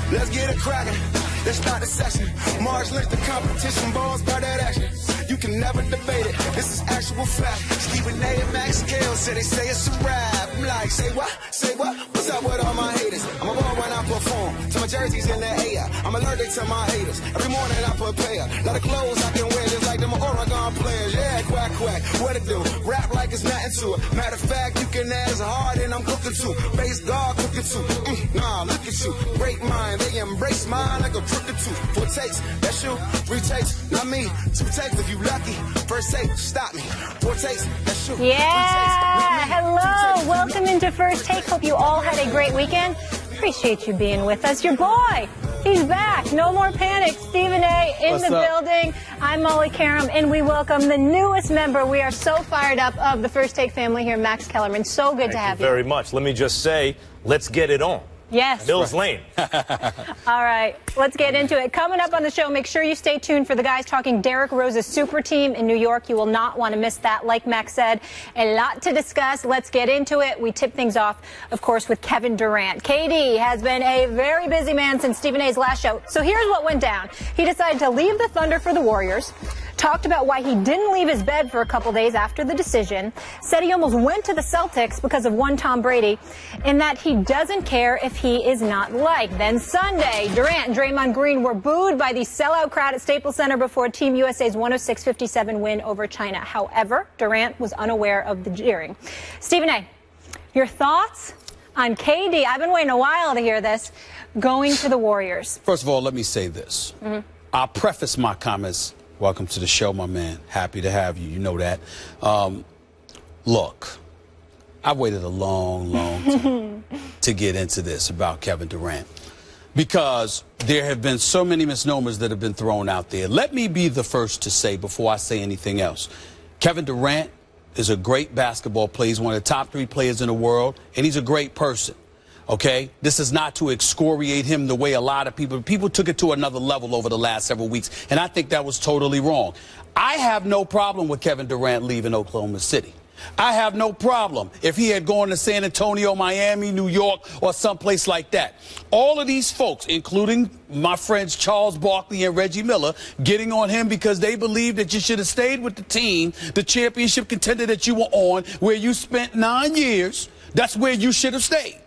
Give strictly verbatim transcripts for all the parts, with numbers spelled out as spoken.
Let's get it cracking. Let's start the session. March links the competition, balls by that action. You can never debate it. This is actual fact. Stephen A. and Max Kale said they say it's a rap. I'm like, say what? Say what? What's up with all my haters? I'm a ball when I perform. So my jersey's in the air. I'm allergic to my haters. Every morning I prepare. Lot of clothes I can wear just like them Oregon players. Yeah, quack, quack. What it do? Rap like it's nothing to it. Matter of fact, you can ask hard and I'm cooking too. Base guard cooking too. Mm, nah, look at you. Great mind. They embrace mine like a crooked tooth. Four takes, that's you. Three takes, not me. Two takes if you lucky. First take, stop me. Four takes, that's you. Yeah, hello. Welcome into First Take. Hope you all had a great weekend. Appreciate you being with us. Your boy, he's back. No more panic. Stephen A. in What's the up? building. I'm Molly Karam, and we welcome the newest member. We are so fired up of the First Take family here, Max Kellerman. So good Thank to have you you. very much. Let me just say, let's get it on. Yes. Mills Lane. All right, let's get into it. Coming up on the show, make sure you stay tuned for the guys talking Derrick Rose's super team in New York. You will not want to miss that. Like Max said, a lot to discuss. Let's get into it. We tip things off, of course, with Kevin Durant. K D has been a very busy man since Stephen A's last show. So here's what went down. He decided to leave the Thunder for the Warriors. Talked about why he didn't leave his bed for a couple days after the decision, said he almost went to the Celtics because of one Tom Brady, and that he doesn't care if he is not liked. Then Sunday, Durant and Draymond Green were booed by the sellout crowd at Staples Center before Team U S A's one oh six fifty-seven win over China. However, Durant was unaware of the jeering. Stephen A., your thoughts on K D? I've been waiting a while to hear this, going to the Warriors. First of all, let me say this. Mm-hmm. I'll preface my comments. Welcome to the show, my man. Happy to have you. You know that. Um, look, I've waited a long, long time to get into this about Kevin Durant because there have been so many misnomers that have been thrown out there. Let me be the first to say, before I say anything else, Kevin Durant is a great basketball player. He's one of the top three players in the world, and he's a great person. Okay, this is not to excoriate him the way a lot of people, people took it to another level over the last several weeks, and I think that was totally wrong. I have no problem with Kevin Durant leaving Oklahoma City. I have no problem if he had gone to San Antonio, Miami, New York, or someplace like that. All of these folks, including my friends Charles Barkley and Reggie Miller, getting on him because they believe that you should have stayed with the team, the championship contender that you were on, where you spent nine years. That's where you should have stayed.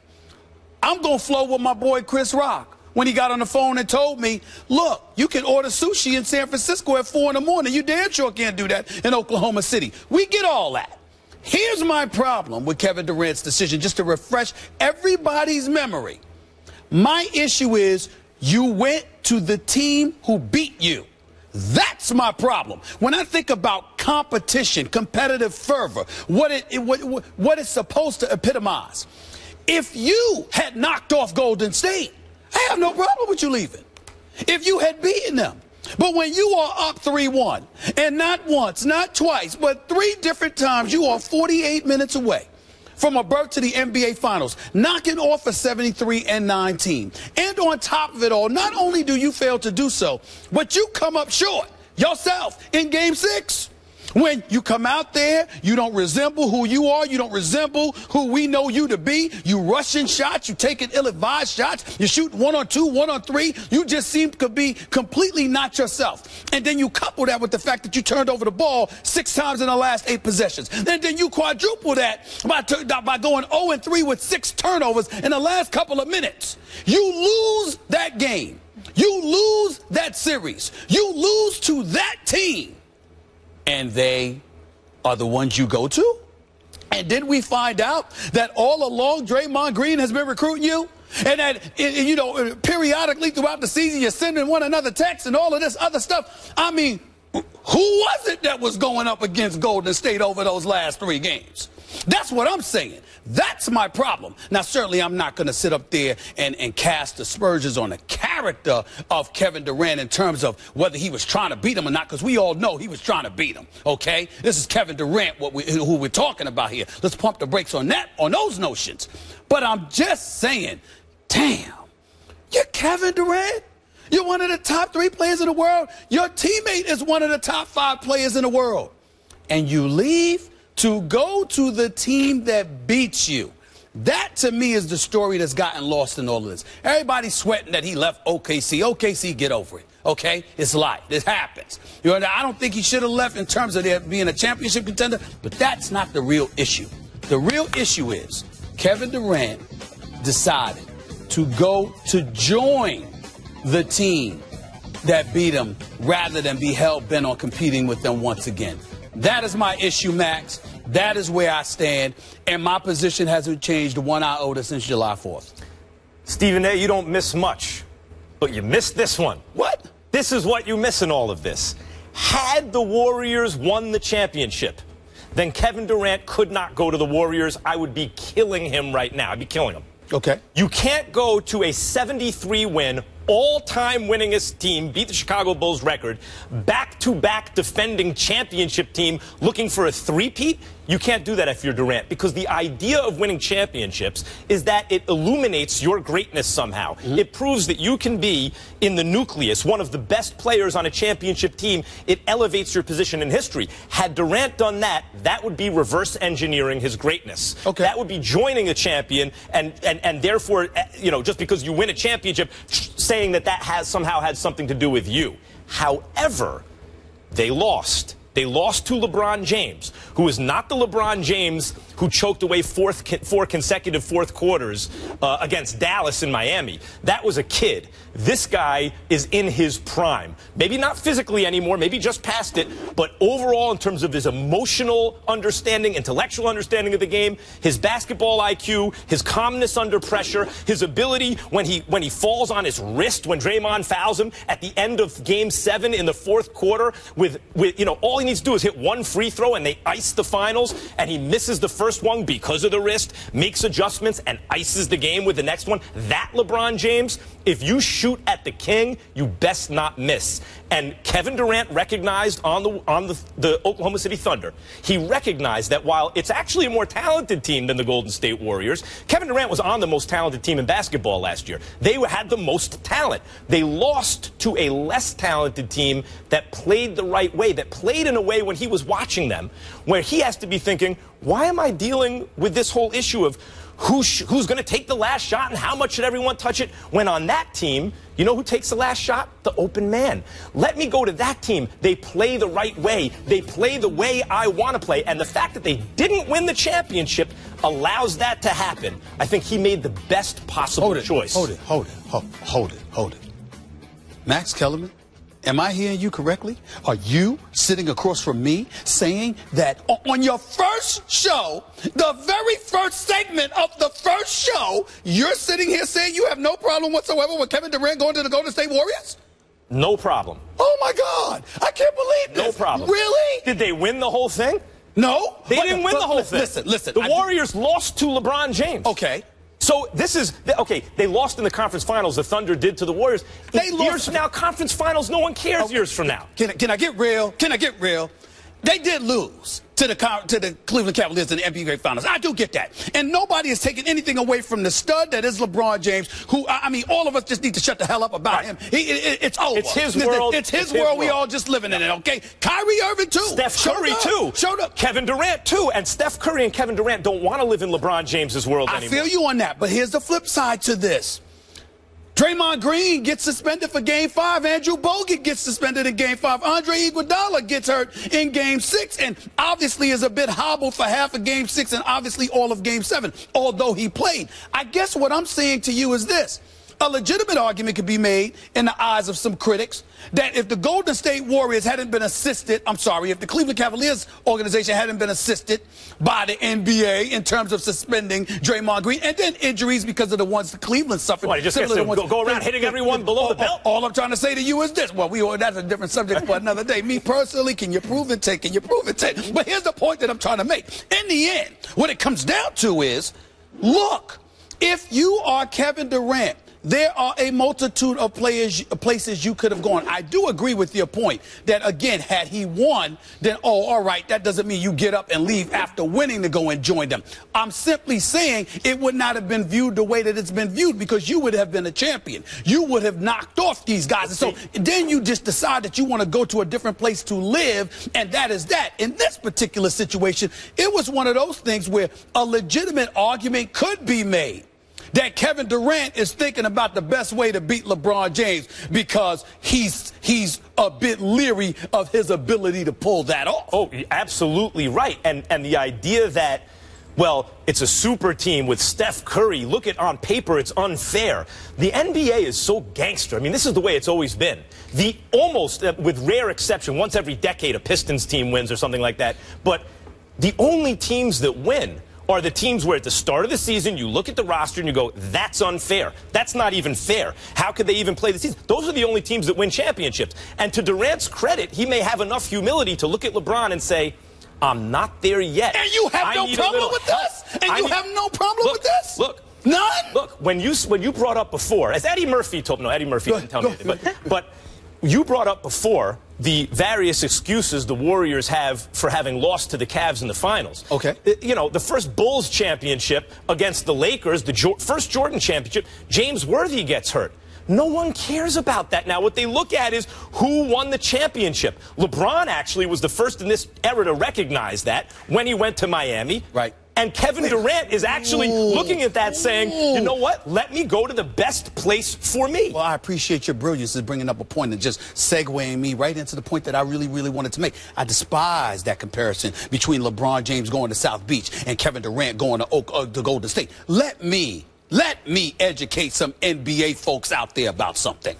I'm going to flow with my boy Chris Rock when he got on the phone and told me, look, you can order sushi in San Francisco at four in the morning. You damn sure can't do that in Oklahoma City. We get all that. Here's my problem with Kevin Durant's decision, just to refresh everybody's memory. My issue is you went to the team who beat you. That's my problem. When I think about competition, competitive fervor, what it, what, what it's supposed to epitomize. If you had knocked off Golden State, I have no problem with you leaving. If you had beaten them. But when you are up three one, and not once, not twice, but three different times, you are forty-eight minutes away from a berth to the N B A Finals, knocking off a seventy-three and nine team. And on top of it all, not only do you fail to do so, but you come up short yourself in Game six. When you come out there, you don't resemble who you are. You don't resemble who we know you to be. You rushing shots. You taking ill-advised shots. You shoot one on two, one on three. You just seem to be completely not yourself. And then you couple that with the fact that you turned over the ball six times in the last eight possessions. And then you quadruple that by, by going oh and three with six turnovers in the last couple of minutes. You lose that game. You lose that series. You lose to that team. And they are the ones you go to? And did we find out that all along Draymond Green has been recruiting you? And that, you know, periodically throughout the season you're sending one another texts and all of this other stuff? I mean, who was it that was going up against Golden State over those last three games? That's what I'm saying. That's my problem. Now, certainly I'm not going to sit up there and, and cast aspersions on the character of Kevin Durant in terms of whether he was trying to beat him or not, because we all know he was trying to beat him, okay? This is Kevin Durant, what we, who we're talking about here. Let's pump the brakes on that, on those notions. But I'm just saying, damn, you're Kevin Durant? You're one of the top three players in the world. Your teammate is one of the top five players in the world. And you leave to go to the team that beats you. That, to me, is the story that's gotten lost in all of this. Everybody's sweating that he left O K C. O K C, get over it, okay? It's life. It happens. You know, I don't think he should have left in terms of there being a championship contender, but that's not the real issue. The real issue is Kevin Durant decided to go to join the team that beat him rather than be hell-bent on competing with them once again. That is my issue, Max. That is where I stand, and my position hasn't changed one iota since July fourth. Stephen A., you don't miss much, but you missed this one. What? This is what you miss in all of this. Had the Warriors won the championship, then Kevin Durant could not go to the Warriors. I would be killing him right now. I'd be killing him. Okay. You can't go to a seventy-three win, all-time winningest team, beat the Chicago Bulls record, back-to-back defending championship team looking for a three-peat. You can't do that if you're Durant, because the idea of winning championships is that it illuminates your greatness somehow. Mm-hmm. It proves that you can be in the nucleus, one of the best players on a championship team. It elevates your position in history. Had Durant done that, that would be reverse engineering his greatness. Okay. That would be joining a champion and, and, and therefore, you know, just because you win a championship, saying that that has somehow had something to do with you. However, they lost. They lost to LeBron James, who is not the LeBron James who choked away fourth, four consecutive fourth quarters uh, against Dallas in Miami. That was a kid. This guy is in his prime. Maybe not physically anymore, maybe just past it, but overall in terms of his emotional understanding, intellectual understanding of the game, his basketball I Q, his calmness under pressure, his ability when he when he falls on his wrist when Draymond fouls him at the end of game seven in the fourth quarter with, with you know, all he needs to do is hit one free throw and they ice the finals, and he misses the first one because of the wrist, makes adjustments, and ices the game with the next one. That LeBron James, if you shoot at the king, you best not miss. And Kevin Durant recognized on the on the, the Oklahoma City Thunder, he recognized that while it's actually a more talented team than the Golden State Warriors, Kevin Durant was on the most talented team in basketball last year. They had the most talent. They lost to a less talented team that played the right way, that played in a way when he was watching them, where he has to be thinking, why am I dealing with this whole issue of who sh who's going to take the last shot and how much should everyone touch it? When on that team, you know who takes the last shot? The open man. Let me go to that team. They play the right way. They play the way I want to play. And the fact that they didn't win the championship allows that to happen. I think he made the best possible hold it, choice. Hold it, hold it, hold, hold it, hold it. Max Kellerman, am I hearing you correctly? Are you sitting across from me saying that on your first show, the very first segment of the first show, you're sitting here saying you have no problem whatsoever with Kevin Durant going to the Golden State Warriors? No problem. Oh, my God. I can't believe this. No problem. Really? Did they win the whole thing? No. They but, didn't win but, the whole listen, thing. Listen, listen. The I Warriors lost to LeBron James. Okay. So this is, okay, they lost in the conference finals. The Thunder did to the Warriors. They years lost. from now, conference finals, no one cares Okay. years from now. Can, can I get real? Can I get real? They did lose to the to the Cleveland Cavaliers in the N B A Finals. I do get that. And nobody is taking anything away from the stud that is LeBron James, who, I mean, all of us just need to shut the hell up about Right. him. He, it, it's over. It's his world. It's his It's his world. We world. all just living in it, okay? Kyrie Irving, too. Steph Showed Curry, up. too. Showed up. Kevin Durant, too. And Steph Curry and Kevin Durant don't want to live in LeBron James's world I anymore. feel you on that, but here's the flip side to this. Draymond Green gets suspended for Game five. Andrew Bogut gets suspended in Game five. Andre Iguodala gets hurt in Game six and obviously is a bit hobbled for half of Game six and obviously all of Game seven, although he played. I guess what I'm saying to you is this. A legitimate argument could be made in the eyes of some critics that if the Golden State Warriors hadn't been assisted, I'm sorry, if the Cleveland Cavaliers organization hadn't been assisted by the N B A in terms of suspending Draymond Green and then injuries because of the ones that Cleveland suffered. What, he just gets to go, go around hitting everyone below all, the belt? All, all I'm trying to say to you is this. Well, we that's a different subject for another day. Me personally, can you prove it, Ted? Can you prove it, Ted? But here's the point that I'm trying to make. In the end, what it comes down to is, look, if you are Kevin Durant, there are a multitude of players, places you could have gone. I do agree with your point that, again, had he won, then, oh, all right, that doesn't mean you get up and leave after winning to go and join them. I'm simply saying it would not have been viewed the way that it's been viewed because you would have been a champion. You would have knocked off these guys. And so then you just decide that you want to go to a different place to live, and that is that. In this particular situation, it was one of those things where a legitimate argument could be made that Kevin Durant is thinking about the best way to beat LeBron James because he's he's a bit leery of his ability to pull that off. Oh, absolutely right. And and the idea that, well, it's a super team with Steph Curry. Look at on paper, it's unfair. The N B A is so gangster. I mean, this is the way it's always been. The almost, uh, with rare exception, once every decade a Pistons team wins or something like that. But the only teams that win are the teams where at the start of the season you look at the roster and you go, that's unfair. That's not even fair. How could they even play the season? Those are the only teams that win championships. And to Durant's credit, he may have enough humility to look at LeBron and say, I'm not there yet. And you have I no problem with help. this? And I you need, have no problem look, with this? Look. None? Look, when you, when you brought up before, as Eddie Murphy told me, no, Eddie Murphy didn't tell me anything, but, but you brought up before the various excuses the Warriors have for having lost to the Cavs in the finals. Okay. You know, the first Bulls championship against the Lakers, the jo first Jordan championship, James Worthy gets hurt. No one cares about that now. What they look at is who won the championship. LeBron actually was the first in this era to recognize that when he went to Miami. Right. And Kevin Durant is actually Ooh. looking at that saying, you know what, let me go to the best place for me. Well, I appreciate your brilliance in bringing up a point and just segueing me right into the point that I really, really wanted to make. I despise that comparison between LeBron James going to South Beach and Kevin Durant going to, Oak, uh, to Golden State. Let me, let me educate some N B A folks out there about something.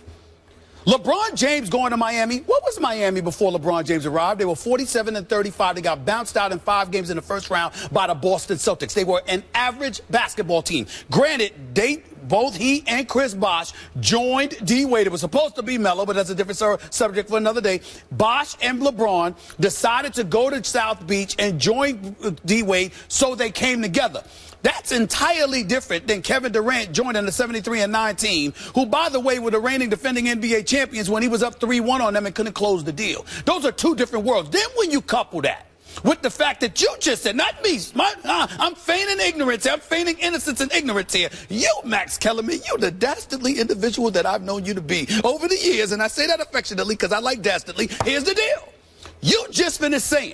LeBron James going to Miami. What was Miami before LeBron James arrived? They were forty-seven and thirty-five. They got bounced out in five games in the first round by the Boston Celtics. They were an average basketball team. Granted, they, both he and Chris Bosh joined D-Wade. It was supposed to be Melo, but that's a different subject for another day. Bosh and LeBron decided to go to South Beach and join D-Wade, so they came together. That's entirely different than Kevin Durant joining the seventy-three and nine team, who, by the way, were the reigning defending N B A champions when he was up three one on them and couldn't close the deal. Those are two different worlds. Then when you couple that with the fact that you just said, not me, my, uh, I'm feigning ignorance, I'm feigning innocence and ignorance here. You, Max Kellerman, you the dastardly individual that I've known you to be over the years, and I say that affectionately because I like dastardly. Here's the deal. You just finished saying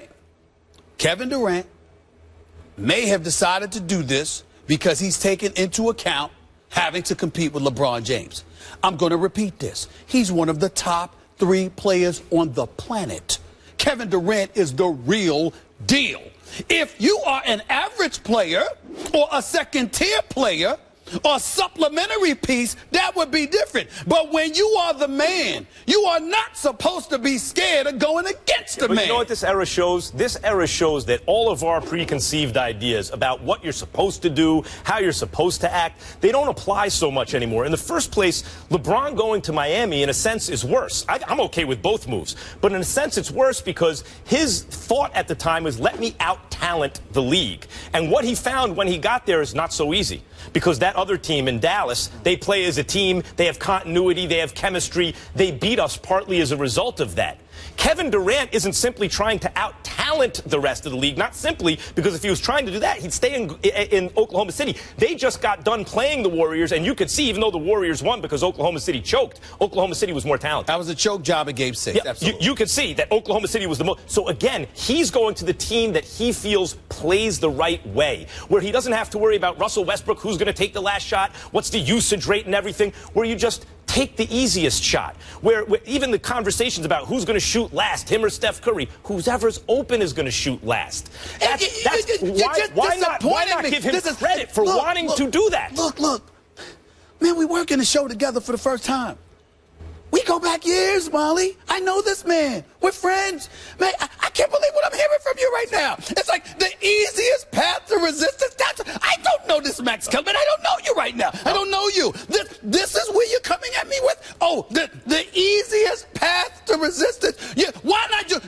Kevin Durant may have decided to do this because he's taken into account having to compete with LeBron James. I'm going to repeat this. He's one of the top three players on the planet. Kevin Durant is the real deal. If you are an average player or a second-tier player or supplementary piece, that would be different. But when you are the man, you are not supposed to be scared of going against the but man. You know what this era shows? This era shows that all of our preconceived ideas about what you're supposed to do, how you're supposed to act, they don't apply so much anymore. In the first place, LeBron going to Miami, in a sense, is worse. I, I'm okay with both moves. But in a sense, it's worse because his thought at the time was, let me out-talent the league. And what he found when he got there is not so easy. Because that other team in Dallas, they play as a team, they have continuity, they have chemistry, they beat us partly as a result of that. Kevin Durant isn't simply trying to out-talent the rest of the league, not simply because if he was trying to do that, he'd stay in, in Oklahoma City. They just got done playing the Warriors, and you could see, even though the Warriors won because Oklahoma City choked, Oklahoma City was more talented. That was a choke job at Game six. Yeah, you, you could see that Oklahoma City was the most. So again, he's going to the team that he feels plays the right way, where he doesn't have to worry about Russell Westbrook, who's going to take the last shot, what's the usage rate and everything, where you just take the easiest shot, where, where even the conversations about who's going to shoot last, him or Steph Curry, whoever's open is going to shoot last. That's, that's, why, why not, why not give him is, credit for look, wanting look, to do that? Look, look, man, we work in the show together for the first time. We go back years, Molly. I know this man. We're friends. Man, I, I can't believe what I'm hearing from you right now. It's like the easiest path to resistance. That's, I don't know this, Max Kellerman. I don't know you right now. I don't know you. This, this is where you're coming at me with? Oh, the, the easiest path to resistance. Yeah, why not? Ju Julius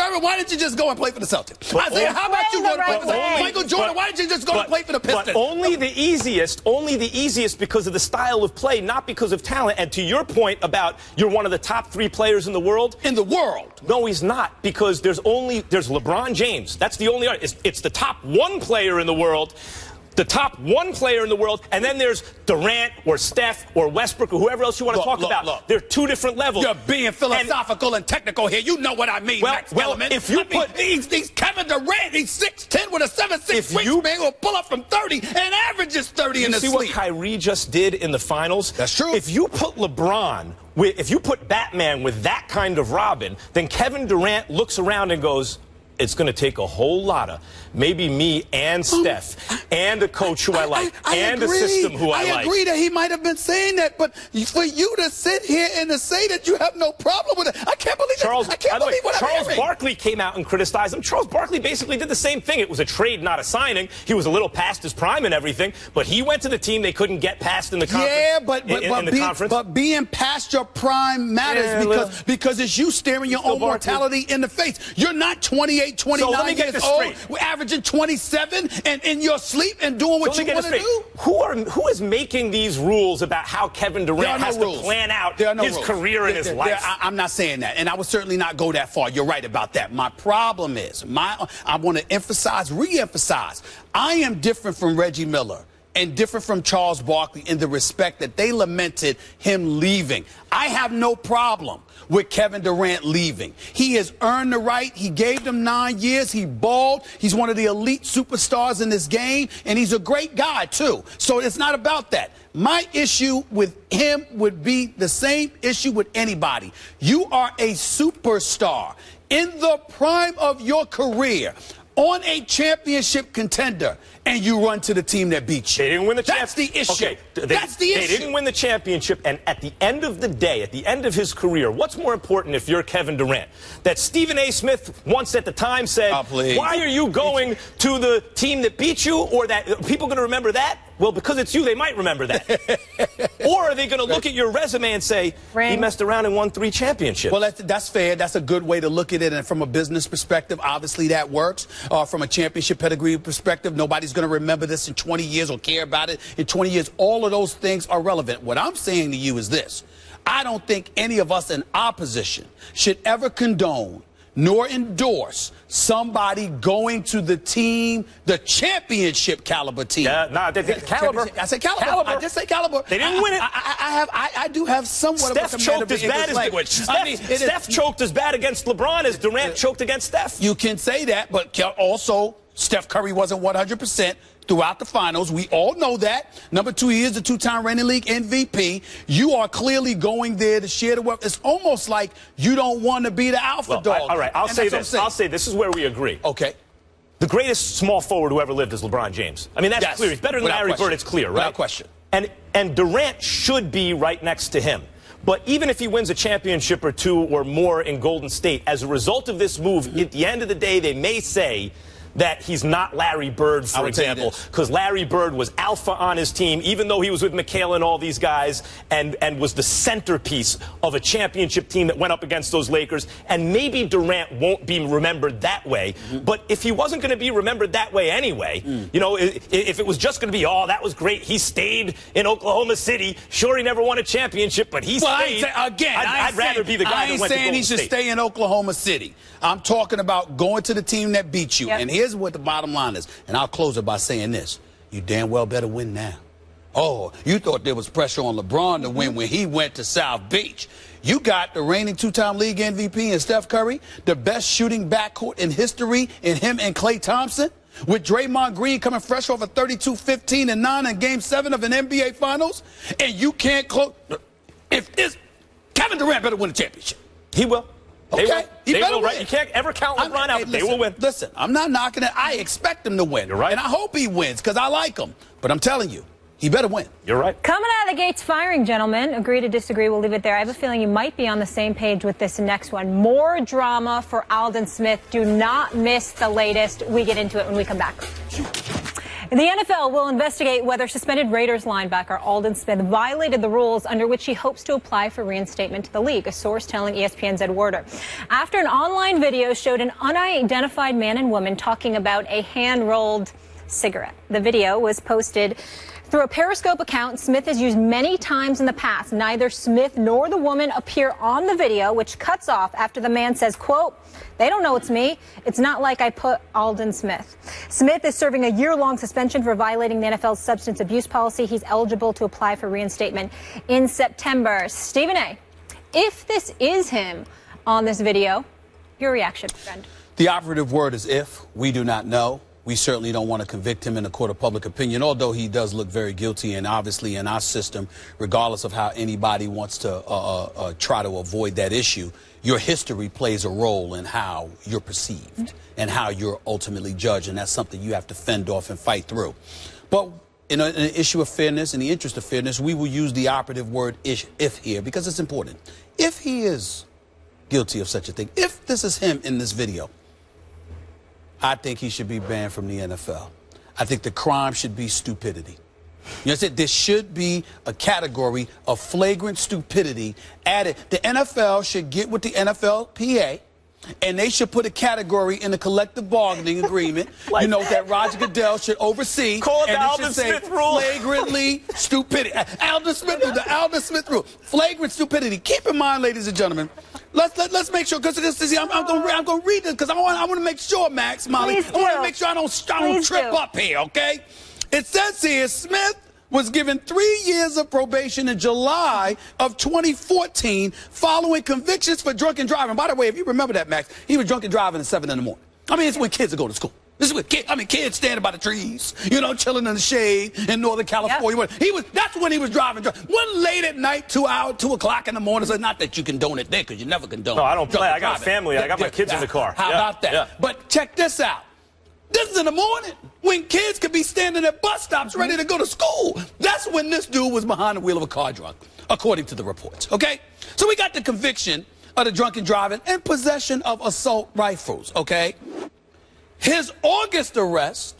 Irvin, why didn't you just go and play for the Celtics? But Isaiah, how about you go and play for the only, Michael Jordan? but, why didn't you just go but, and play for the Pistons? But only the easiest, only the easiest because of the style of play, not because of talent. And to your point about you're one of the top three players in the world. In the world. No, he's not, because there's only, there's LeBron James. That's the only, it's, it's the top one player in the world. The top one player in the world, and then there's Durant or Steph or Westbrook or whoever else you want to look, talk look, about. Look. They're two different levels. You're being philosophical and, and technical here. You know what I mean, well, Max well, Kellerman. if you I mean, put these, these Kevin Durant, he's six ten with a seven six wingspan will pull up from thirty and averages thirty in the sleep. sleep. You see what Kyrie just did in the finals? That's true. If you put LeBron, with, if you put Batman with that kind of Robin, then Kevin Durant looks around and goes, it's going to take a whole lot of maybe me and Steph um, and a coach who I, I like I, I and agree. a system who I, I like. I agree that he might have been saying that, but for you to sit here and to say that you have no problem with it, I can't believe Charles, that. I can't believe way, what Charles I'm hearing. Barkley came out and criticized him. Charles Barkley basically did the same thing. It was a trade, not a signing. He was a little past his prime and everything, but he went to the team they couldn't get past in the conference. Yeah, but but, in, but, in the be, conference. but being past your prime matters yeah, because little, because it's you staring your own Barkley. mortality in the face. You're not twenty-eight, twenty-nine so let me get years this old. straight. We're averaging twenty-seven and in your sleep and doing what so you want to do. Who are who is making these rules about how Kevin Durant no has rules. to plan out no his rules. career there, and his there, life? There, I, I'm not saying that, and I would certainly not go that far. You're right about that. My problem is, my I want to emphasize, re-emphasize, I am different from Reggie Miller and different from Charles Barkley in the respect that they lamented him leaving. I have no problem with Kevin Durant leaving. He has earned the right. He gave them nine years. He balled. He's one of the elite superstars in this game, and he's a great guy, too. So it's not about that. My issue with him would be the same issue with anybody. You are a superstar in the prime of your career, on a championship contender, and you run to the team that beat you. They didn't win the That's the issue. Okay, they, That's the issue. They didn't win the championship, and at the end of the day, at the end of his career, what's more important if you're Kevin Durant? That Stephen A. Smith once at the time said, oh, why are you going to the team that beat you? Or that are people going to remember that? Well, because it's you, they might remember that. Or are they going to look at your resume and say, Ring. he messed around and won three championships? Well, that's, that's fair. That's a good way to look at it. And from a business perspective, obviously that works. Uh, from a championship pedigree perspective, nobody's going to remember this in twenty years or care about it in twenty years. All of those things are relevant. What I'm saying to you is this. I don't think any of us in opposition should ever condone nor endorse somebody going to the team, the championship caliber team. Yeah, nah, they, they, caliber. I said caliber. caliber. I just say caliber. They didn't I, win it. I, I, I have. I, I do have somewhat Steph of a choked as bad as language. Steph, I mean, Steph is, choked as bad against LeBron as Durant uh, choked against Steph. You can say that, but also Steph Curry wasn't one hundred percent. Throughout the finals. We all know that. Number two, he is the two-time reigning league M V P. You are clearly going there to share the wealth. It's almost like you don't want to be the alpha well, dog. I, all right, I'll and say this. I'll say this is where we agree. Okay. The greatest small forward who ever lived is LeBron James. I mean, that's yes. clear. He's better than Without Larry question. Bird. It's clear, right? Without question. And, and Durant should be right next to him. But even if he wins a championship or two or more in Golden State, as a result of this move, mm-hmm. at the end of the day, they may say that he's not Larry Bird, for example, because Larry Bird was alpha on his team, even though he was with McHale and all these guys, and, and was the centerpiece of a championship team that went up against those Lakers. And maybe Durant won't be remembered that way. Mm-hmm. But if he wasn't going to be remembered that way anyway, mm. you know, if, if it was just going to be, oh, that was great, he stayed in Oklahoma City. Sure, he never won a championship, but he well, stayed. I ain't say, again, I'd, I ain't I'd rather saying, be the guy I that ain't went to saying Golden he should State. stay in Oklahoma City. I'm talking about going to the team that beat you. Yep. And here's what the bottom line is. And I'll close it by saying this. You damn well better win now. Oh, you thought there was pressure on LeBron to win when he went to South Beach. You got the reigning two-time league M V P in Steph Curry, the best shooting backcourt in history in him and Klay Thompson, with Draymond Green coming fresh off a thirty-two, fifteen, and nine in Game seven of an N B A Finals, and you can't close. If it's Kevin Durant better win a championship. He will. They okay, will. he they better will, win. Right? You can't ever count LeBron I'm, out, hey, but listen, they will win. Listen, I'm not knocking it. I expect him to win. You're right. And I hope he wins because I like him. But I'm telling you, he better win. You're right. Coming out of the gates firing, gentlemen. Agree to disagree. We'll leave it there. I have a feeling you might be on the same page with this next one. More drama for Aldon Smith. Do not miss the latest. We get into it when we come back. The N F L will investigate whether suspended Raiders linebacker Aldon Smith violated the rules under which he hopes to apply for reinstatement to the league, a source telling E S P N's Ed Werder. After an online video showed an unidentified man and woman talking about a hand-rolled cigarette. The video was posted through a Periscope account Smith has used many times in the past. Neither Smith nor the woman appear on the video, which cuts off after the man says, quote, "They don't know it's me. It's not like I put Aldon Smith." Smith is serving a year-long suspension for violating the N F L's substance abuse policy. He's eligible to apply for reinstatement in September. Stephen A., if this is him on this video, your reaction, friend? The operative word is if. We do not know. We certainly don't want to convict him in the court of public opinion, although he does look very guilty. And obviously in our system, regardless of how anybody wants to uh, uh, uh, try to avoid that issue, your history plays a role in how you're perceived mm-hmm. and how you're ultimately judged. And that's something you have to fend off and fight through. But in, a, in an issue of fairness, in the interest of fairness, we will use the operative word if, if here because it's important. If he is guilty of such a thing, if this is him in this video, I think he should be banned from the N F L. I think the crime should be stupidity. You know, I said there should be a category of flagrant stupidity added. The N F L should get with the N F L P A, and they should put a category in the collective bargaining agreement, like, you know, that Roger Goodell should oversee. Call it and the Aldon Smith rule. Flagrantly stupidity. Aldon Smith rule, the Aldon Smith rule. Flagrant stupidity. Keep in mind, ladies and gentlemen, let's let, let's make sure, because I'm, I'm going I'm to read this because I want I want to make sure, Max, Molly, Please I want to do. make sure I don't, I don't trip do. up here, okay? It says here, Smith was given three years of probation in July of twenty fourteen following convictions for drunken driving. By the way, if you remember that, Max, he was drunken driving at seven in the morning. I mean, it's when kids are going to school. This is what kids, I mean, kids standing by the trees, you know, chilling in the shade in Northern California. Yep. He was, that's when he was driving. One late at night, two hours, two o'clock in the morning. So not that you condone it there, because you never condone. No, I don't play. I got driving. a family. I got my kids yeah. in the car. How yeah. about that? Yeah. But check this out. This is in the morning when kids could be standing at bus stops mm-hmm. ready to go to school. That's when this dude was behind the wheel of a car drunk, according to the reports, okay? So we got the conviction of the drunken driving and possession of assault rifles, okay? His August arrest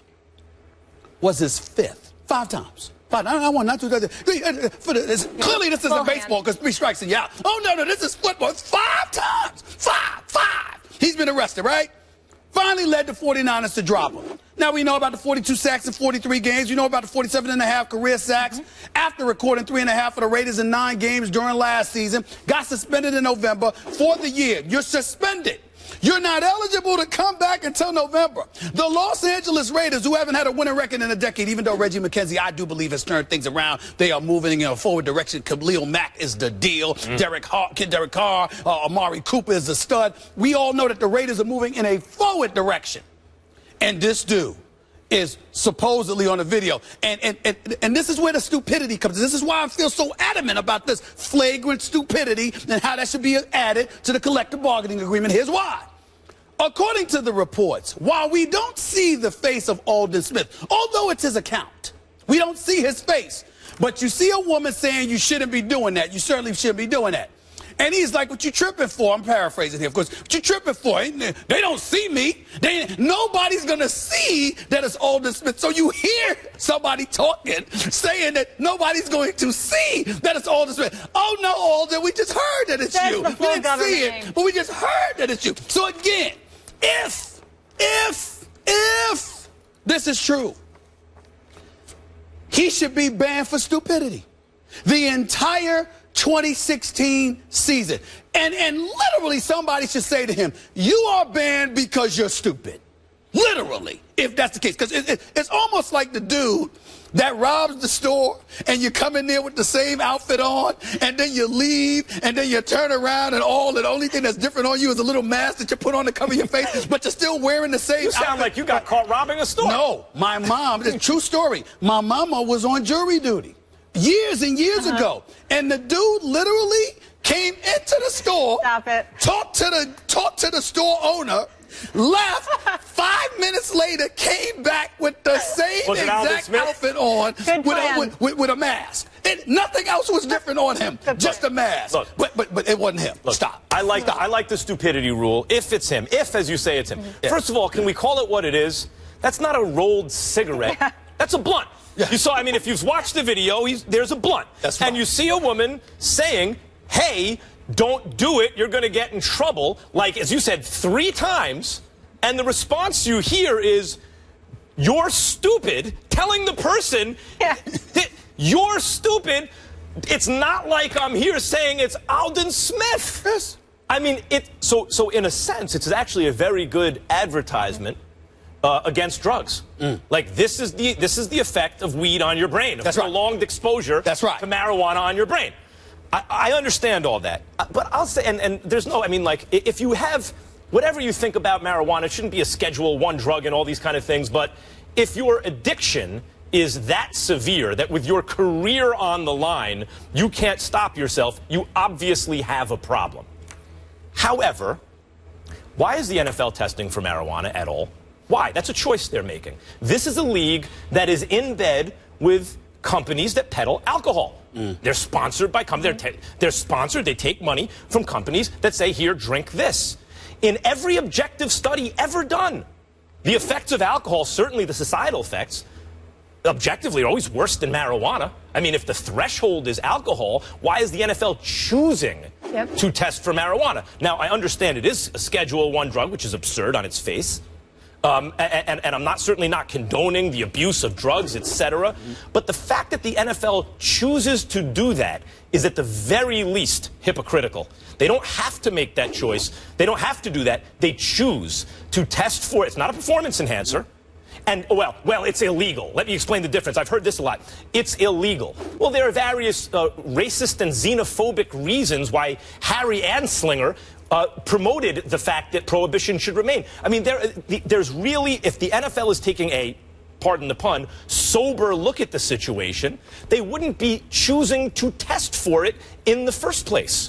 was his fifth, five times. Five, I want not to. For the, it's, clearly, this isn't baseball because three strikes and you out. Oh no, no, this is football. It's five times, five, five. He's been arrested, right? Finally led the forty-niners to drop him. Now we know about the forty-two sacks in forty-three games. You know about the forty-seven and a half career sacks. Mm-hmm. After recording three and a half for the Raiders in nine games during last season, got suspended in November for the year. You're suspended. You're not eligible to come back until November. The Los Angeles Raiders, who haven't had a winning record in a decade, even though Reggie McKenzie, I do believe, has turned things around. They are moving in a forward direction. Khalil Mack is the deal. Mm. Derek, Har Derek Carr, uh, Amari Cooper is the stud. We all know that the Raiders are moving in a forward direction. And this dude is supposedly on a video. And, and, and, and this is where the stupidity comes in. This is why I feel so adamant about this flagrant stupidity and how that should be added to the collective bargaining agreement. Here's why. According to the reports, while we don't see the face of Aldon Smith, although it's his account, we don't see his face, but you see a woman saying you shouldn't be doing that. You certainly shouldn't be doing that. And he's like, what you tripping for? I'm paraphrasing here, of course. What you tripping for? They don't see me. They, nobody's going to see that it's Aldon Smith. So you hear somebody talking, saying that nobody's going to see that it's Aldon Smith. Oh, no, Aldon, we just heard that it's That's you. the We full didn't see it, name. but we just heard that it's you. So again, if, if, if this is true, he should be banned for stupidity. The entire twenty sixteen season. And, and literally somebody should say to him, you are banned because you're stupid. Literally, if that's the case. Because it, it, it's almost like the dude that robs the store and you come in there with the same outfit on and then you leave and then you turn around and all the only thing that's different on you is a little mask that you put on to cover your face, but you're still wearing the same You sound outfit. like you got caught robbing a store. No, my mom, it's a true story. My mama was on jury duty years and years uh-huh. ago. And the dude literally came into the store, Stop it. talked to the talked to the store owner, left, five minutes later came back with the same Was it Aldon exact Smith? outfit on with a, with, with, with a mask. It, nothing else was different on him, just a mask. Look, but, but but it wasn't him. Look, Stop. I like the, I like the stupidity rule. If it's him, if, as you say, it's him. Yeah. First of all, can we call it what it is? That's not a rolled cigarette. That's a blunt. Yeah. You saw, I mean, if you've watched the video, he's, there's a blunt. That's right. And you see a woman saying, hey, don't do it, you're going to get in trouble, like, as you said, three times, and the response you hear is, you're stupid, telling the person, yeah. that you're stupid. It's not like I'm here saying it's Alden Smith. Yes. I mean, it. So, so in a sense, it's actually a very good advertisement uh, against drugs. Mm. Like this is the this is the effect of weed on your brain, of That's right. prolonged exposure That's right. to marijuana on your brain. I, I understand all that, but I'll say, and, and there's no. I mean, like if you have whatever you think about marijuana, it shouldn't be a Schedule One drug and all these kind of things. But if your addiction is that severe that with your career on the line, you can't stop yourself, you obviously have a problem. However, why is the N F L testing for marijuana at all? Why? That's a choice they're making. This is a league that is in bed with companies that peddle alcohol. Mm. They're sponsored by companies. They're, they're sponsored. They take money from companies that say, here, drink this. In every objective study ever done, the effects of alcohol, certainly the societal effects, objectively are always worse than marijuana. I mean, if the threshold is alcohol, why is the N F L choosing yep. to test for marijuana? Now, I understand it is a Schedule One drug, which is absurd on its face. Um, and, and, and I'm not certainly not condoning the abuse of drugs, et cetera. Mm-hmm. But the fact that the N F L chooses to do that is at the very least hypocritical. They don't have to make that choice. They don't have to do that. They choose to test for it. It's not a performance enhancer. And, well, well, it's illegal. Let me explain the difference. I've heard this a lot. It's illegal. Well, there are various uh, racist and xenophobic reasons why Harry Anslinger uh, promoted the fact that prohibition should remain. I mean, there, there's really, if the N F L is taking a, pardon the pun, sober look at the situation, they wouldn't be choosing to test for it in the first place.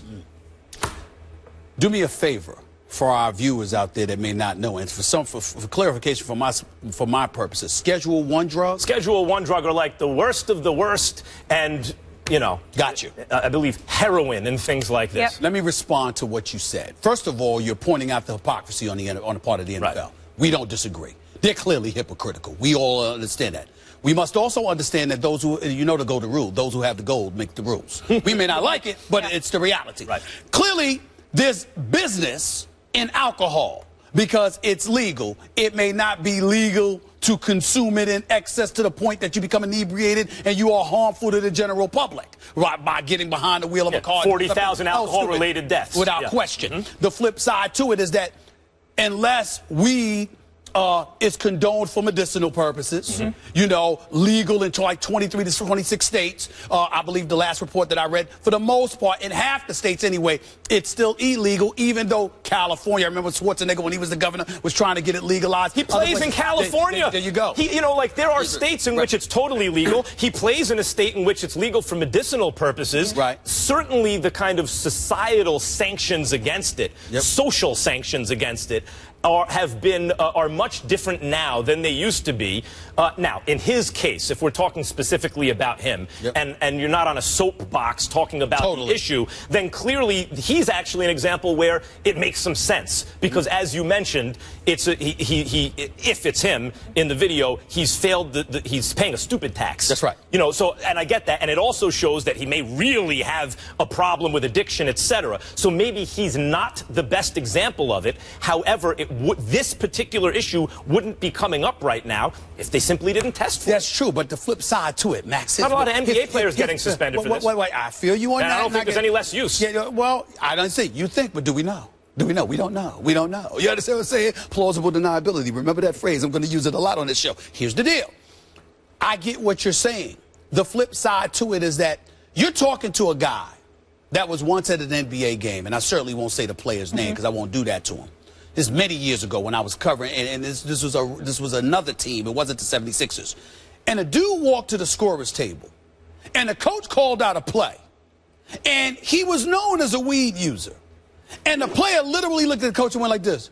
Do me a favor. For our viewers out there that may not know, and for some, for, for clarification for my for my purposes, Schedule One drugs. Schedule One drug are like the worst of the worst, and you know, got you. I believe heroin and things like this. Yep. Let me respond to what you said. First of all, you're pointing out the hypocrisy on the on the part of the N F L. Right. We don't disagree. They're clearly hypocritical. We all understand that. We must also understand that those who, you know the golden rule, those who have the gold make the rules. We may not like it, but yeah. it's the reality. Right. Clearly, there's business in alcohol because it's legal. It may not be legal to consume it in excess to the point that you become inebriated and you are harmful to the general public, right, by getting behind the wheel of yeah, a car. forty thousand alcohol-related deaths. Without yeah. question. Mm-hmm. The flip side to it is that unless weed uh, is condoned for medicinal purposes, mm-hmm. you know, legal in like twenty-three to twenty-six states, uh, I believe the last report that I read, for the most part, in half the states anyway, it's still illegal, even though California, I remember Schwarzenegger when he was the governor, was trying to get it legalized. He plays in California. There, there you go. He, you know, like there are states in right. which it's totally legal. He plays in a state in which it's legal for medicinal purposes. Right. Certainly the kind of societal sanctions against it, yep. social sanctions against it, Are, have been uh, are much different now than they used to be. Uh, now, in his case, if we're talking specifically about him, yep. and, and you're not on a soapbox talking about totally. the issue, then clearly he's actually an example where it makes some sense. Because mm-hmm. as you mentioned, it's a, he, he, he, if it's him in the video, he's failed, the, the, he's paying a stupid tax. That's right. You know, so, and I get that, and it also shows that he may really have a problem with addiction, et cetera. So maybe he's not the best example of it. However, it would, this particular issue wouldn't be coming up right now if they simply didn't test for That's it. true, but the flip side to it, Max. Not a lot of N B A if, players if, getting if, suspended wait, for this. Wait, wait, I feel you on and that. I don't think there's any less use. Yeah, well, I don't say you think, but do we know? Do we know? We don't know. We don't know. You understand what I'm saying? Plausible deniability. Remember that phrase. I'm going to use it a lot on this show. Here's the deal. I get what you're saying. The flip side to it is that you're talking to a guy that was once at an N B A game, and I certainly won't say the player's name because I won't do that to him. This many years ago when I was covering, and, and this, this was a this was another team. It wasn't the seventy-sixers. And a dude walked to the scorer's table, and the coach called out a play, and he was known as a weed user. And the player literally looked at the coach and went like this.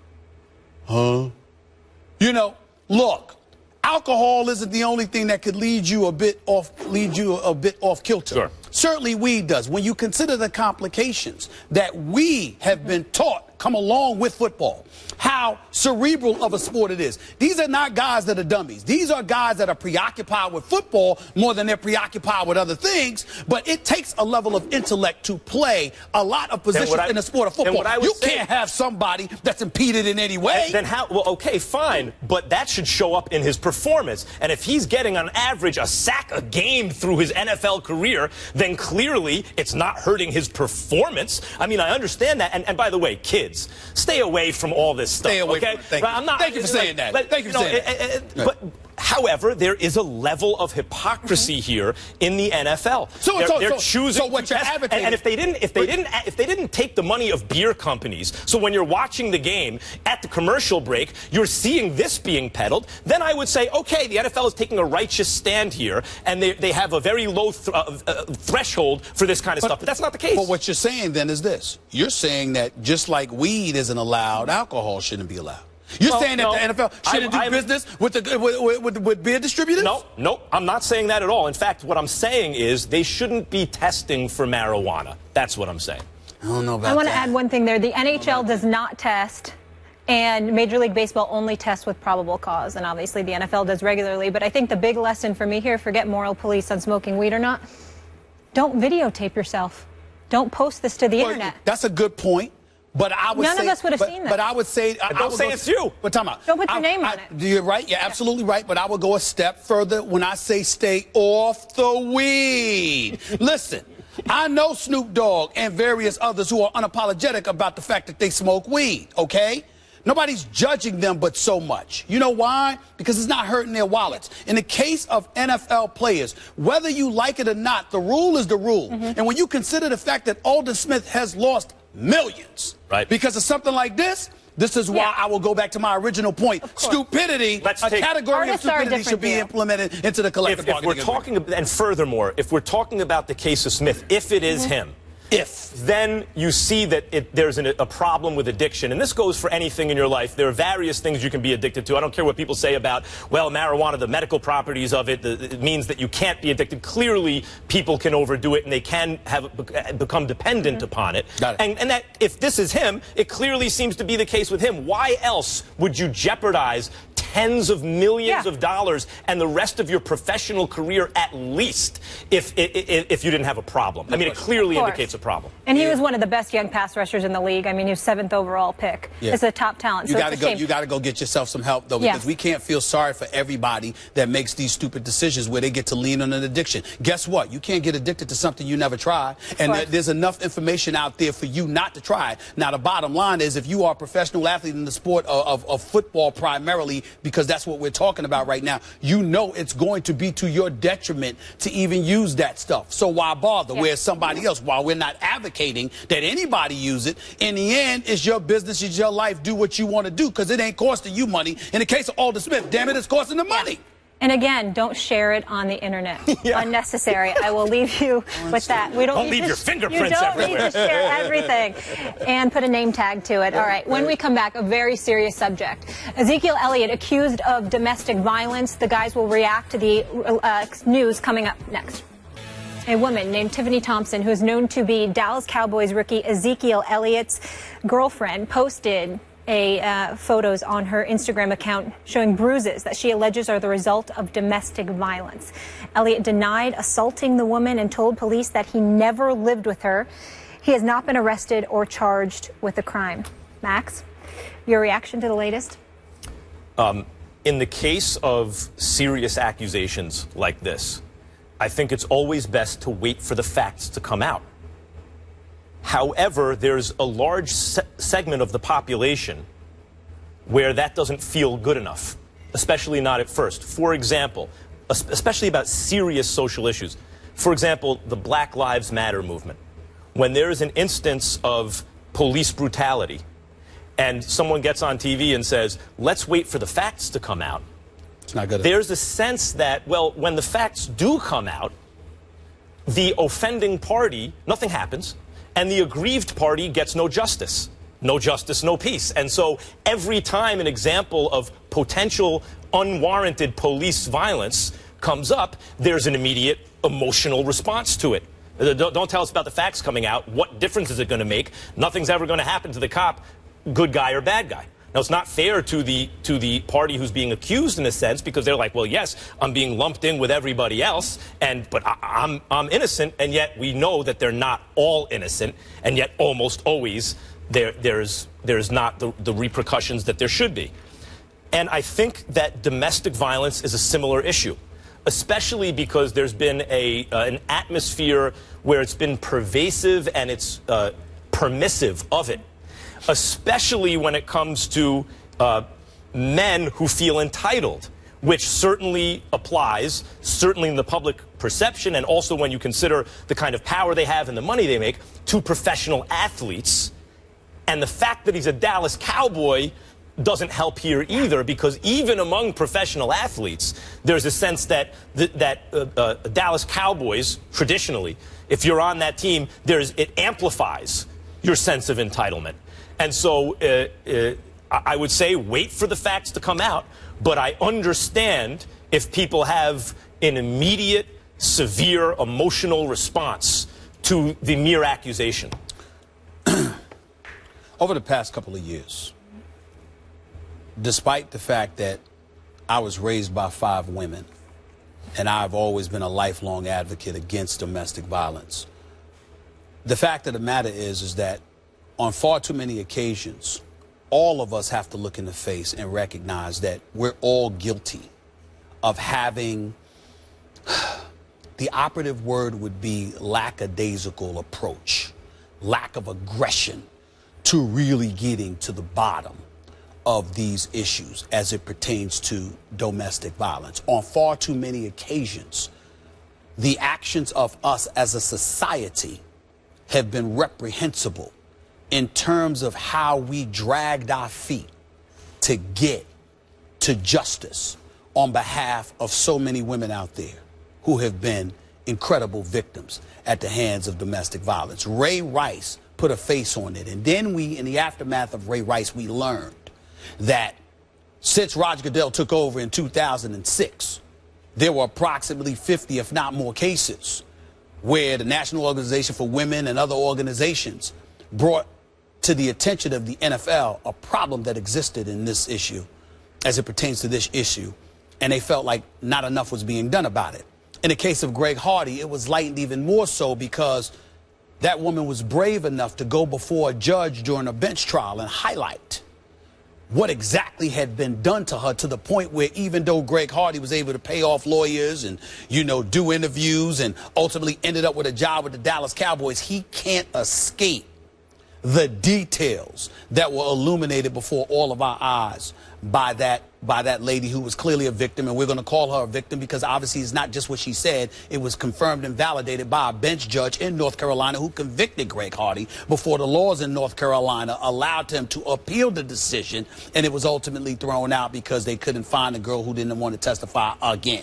Huh? You know, look, alcohol isn't the only thing that could lead you a bit off, lead you a bit off kilter. Sure. Certainly weed does. When you consider the complications that we have been taught come along with football, how cerebral of a sport it is. These are not guys that are dummies. These are guys that are preoccupied with football more than they're preoccupied with other things. But it takes a level of intellect to play a lot of positions I, in the sport of football. You say, can't have somebody that's impeded in any way. Then how? Well, okay, fine. But that should show up in his performance. And if he's getting on average a sack a game through his N F L career, then clearly it's not hurting his performance. I mean, I understand that. And, and by the way, kids, stay away from all this stuff. Stay away okay? from it. Thank, I'm not, thank you for saying that. But, thank you for know, saying it, that. It, it, but, however, there is a level of hypocrisy mm-hmm. here in the N F L. So, they're, so, they're so, choosing so what you're advocating, and, and if they didn't, if they didn't, if they didn't take the money of beer companies, so when you're watching the game at the commercial break, you're seeing this being peddled, then I would say, okay, the N F L is taking a righteous stand here, and they they have a very low th uh, uh, threshold for this kind of but, stuff. But that's not the case. But what you're saying then is this: you're saying that just like weed isn't allowed, alcohol shouldn't be allowed. You're well, saying that no, the N F L shouldn't I, do business with the with, with, with beer distributors? No, no, I'm not saying that at all. In fact, what I'm saying is they shouldn't be testing for marijuana. That's what I'm saying. I don't know about I want that. to add one thing there. The N H L does not test, and Major League Baseball only tests with probable cause, and obviously the N F L does regularly. But I think the big lesson for me here, forget moral police on smoking weed or not, don't videotape yourself. Don't post this to the well, internet. That's a good point. But I would None say, of us would have but, seen that. But I would say, I, don't I would say go, it's you. But time out. Don't put your I, name I, on it. You're right. You're yeah. absolutely right. But I would go a step further when I say stay off the weed. Listen, I know Snoop Dogg and various others who are unapologetic about the fact that they smoke weed. Okay. Nobody's judging them but so much. You know why? Because it's not hurting their wallets. In the case of N F L players, whether you like it or not, the rule is the rule. Mm-hmm. And when you consider the fact that Alden Smith has lost millions right. because of something like this, this is why yeah. I will go back to my original point. Stupidity, Let's a take, category of stupidity should be deal. implemented into the collective if, if bargaining we're talking, agreement. and furthermore, if we're talking about the case of Smith, if it is mm-hmm. him, if then you see that it, there's an, a problem with addiction. And this goes for anything in your life. There are various things you can be addicted to. I don't care what people say about, well, marijuana, the medical properties of it, the, it means that you can't be addicted. Clearly, people can overdo it, and they can have become dependent mm-hmm. upon it. Got it. And, and that if this is him, it clearly seems to be the case with him. Why else would you jeopardize tens of millions yeah. of dollars and the rest of your professional career at least if, if, if you didn't have a problem? I mean, it clearly indicates a problem. And he yeah. was one of the best young pass rushers in the league. I mean, he was seventh overall pick. Yeah. It's a top talent. You so got to go. You got to go get yourself some help though, because yeah. we can't feel sorry for everybody that makes these stupid decisions where they get to lean on an addiction. Guess what? You can't get addicted to something you never tried, and there, there's enough information out there for you not to try it. Now, the bottom line is, if you are a professional athlete in the sport of, of, of football primarily, because that's what we're talking about right now, you know it's going to be to your detriment to even use that stuff. So why bother? Yeah. Whereas somebody else, while we're not advocating that anybody use it, in the end, it's your business, it's your life. Do what you want to do, because it ain't costing you money. In the case of Alden Smith, damn it, it's costing them money. And again, don't share it on the internet. yeah. Unnecessary. I will leave you with that. We don't, don't need leave to, your fingerprints You don't everywhere. need to share everything. And put a name tag to it. All right. When we come back, a very serious subject. Ezekiel Elliott accused of domestic violence. The guys will react to the uh, news coming up next. A woman named Tiffany Thompson, who is known to be Dallas Cowboys rookie Ezekiel Elliott's girlfriend, posted a uh, photos on her Instagram account showing bruises that she alleges are the result of domestic violence. Elliott denied assaulting the woman and told police that he never lived with her. He has not been arrested or charged with a crime. Max, your reaction to the latest? Um, in the case of serious accusations like this, I think it's always best to wait for the facts to come out. However, there's a large se segment of the population where that doesn't feel good enough, especially not at first. For example, especially about serious social issues. For example, the Black Lives Matter movement. When there is an instance of police brutality and someone gets on T V and says, let's wait for the facts to come out, it's not good. There's a sense that, well, when the facts do come out, the offending party, nothing happens. And the aggrieved party gets no justice. No justice, no peace. And so every time an example of potential unwarranted police violence comes up, there's an immediate emotional response to it. Don't, don't tell us about the facts coming out. What difference is it going to make? Nothing's ever going to happen to the cop. good guy or bad guy. Now, it's not fair to the to the party who's being accused in a sense, because they're like, well, yes, I'm being lumped in with everybody else, and but I, I'm I'm innocent, and yet we know that they're not all innocent, and yet almost always there there's there's not the, the repercussions that there should be. And I think that domestic violence is a similar issue, especially because there's been a uh, an atmosphere where it's been pervasive and it's uh, permissive of it, especially when it comes to uh, men who feel entitled, which certainly applies, certainly in the public perception, and also when you consider the kind of power they have and the money they make, to professional athletes. And the fact that he's a Dallas Cowboy doesn't help here either, because even among professional athletes, there's a sense that th that uh, uh, Dallas Cowboys, traditionally, if you're on that team, there's it amplifies your sense of entitlement. And so uh, uh, I would say wait for the facts to come out, but I understand if people have an immediate, severe emotional response to the mere accusation. Over the past couple of years, despite the fact that I was raised by five women, and I've always been a lifelong advocate against domestic violence, the fact of the matter is, is that on far too many occasions, all of us have to look in the face and recognize that we're all guilty of having, the operative word would be lackadaisical approach, lack of aggression to really getting to the bottom of these issues as it pertains to domestic violence. On far too many occasions, the actions of us as a society have been reprehensible in terms of how we dragged our feet to get to justice on behalf of so many women out there who have been incredible victims at the hands of domestic violence. Ray Rice put a face on it, and then we, in the aftermath of Ray Rice, we learned that since Roger Goodell took over in two thousand six, there were approximately fifty, if not more, cases where the National Organization for Women and other organizations brought to the attention of the N F L a problem that existed in this issue as it pertains to this issue, and they felt like not enough was being done about it. In the case of Greg Hardy, it was lightened even more so because that woman was brave enough to go before a judge during a bench trial and highlight what exactly had been done to her, to the point where even though Greg Hardy was able to pay off lawyers and, you know, do interviews and ultimately ended up with a job with the Dallas Cowboys, he can't escape the details that were illuminated before all of our eyes by that by that lady who was clearly a victim, and we're going to call her a victim because obviously it's not just what she said. It was confirmed and validated by a bench judge in North Carolina who convicted Greg Hardy before the laws in North Carolina allowed him to appeal the decision, and it was ultimately thrown out because they couldn't find a girl who didn't want to testify again.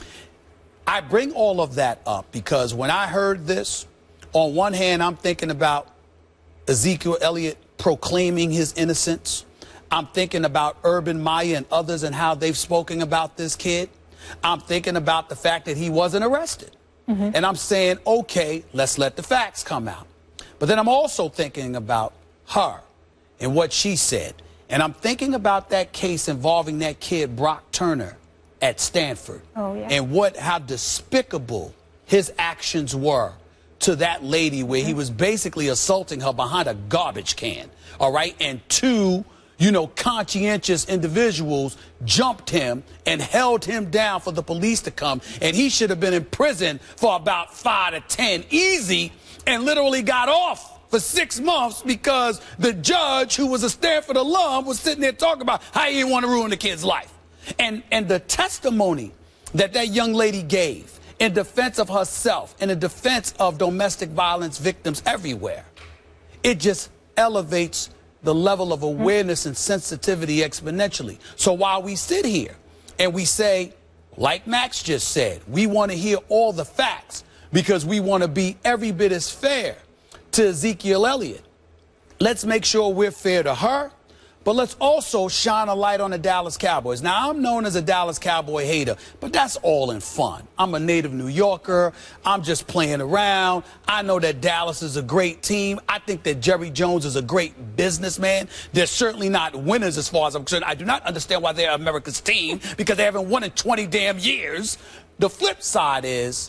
I bring all of that up because when I heard this, on one hand, I'm thinking about Ezekiel Elliott proclaiming his innocence. I'm thinking about Urban Meyer and others and how they've spoken about this kid. I'm thinking about the fact that he wasn't arrested. Mm-hmm. And I'm saying, okay, let's let the facts come out. But then I'm also thinking about her and what she said. And I'm thinking about that case involving that kid, Brock Turner, at Stanford. Oh, yeah. And what, how despicable his actions were to that lady, where he was basically assaulting her behind a garbage can. All right. And two, you know, conscientious individuals jumped him and held him down for the police to come. And he should have been in prison for about five to ten easy, and literally got off for six months because the judge, who was a Stanford alum, was sitting there talking about how he didn't want to ruin the kid's life. And, and the testimony that that young lady gave in defense of herself, in the defense of domestic violence victims everywhere, it just elevates the level of awareness and sensitivity exponentially. So while we sit here and we say, like Max just said, we want to hear all the facts because we want to be every bit as fair to Ezekiel Elliott, let's make sure we're fair to her, but let's also shine a light on the Dallas Cowboys. Now, I'm known as a Dallas Cowboy hater, but that's all in fun. I'm a native New Yorker. I'm just playing around. I know that Dallas is a great team. I think that Jerry Jones is a great businessman. They're certainly not winners as far as I'm concerned. I do not understand why they're America's team, because they haven't won in twenty damn years. The flip side is,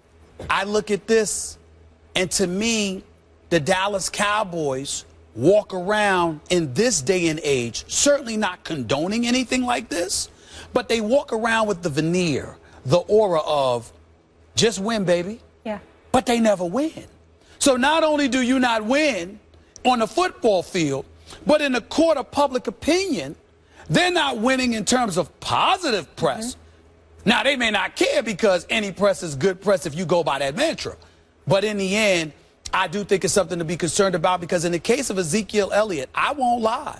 I look at this, and to me, the Dallas Cowboys walk around in this day and age, certainly not condoning anything like this, but they walk around with the veneer, the aura of just win, baby. Yeah. But they never win. So not only do you not win on the football field, but in the court of public opinion, they're not winning in terms of positive press. Mm-hmm. Now, they may not care because any press is good press if you go by that mantra. But in the end, I do think it's something to be concerned about, because in the case of Ezekiel Elliott, I won't lie.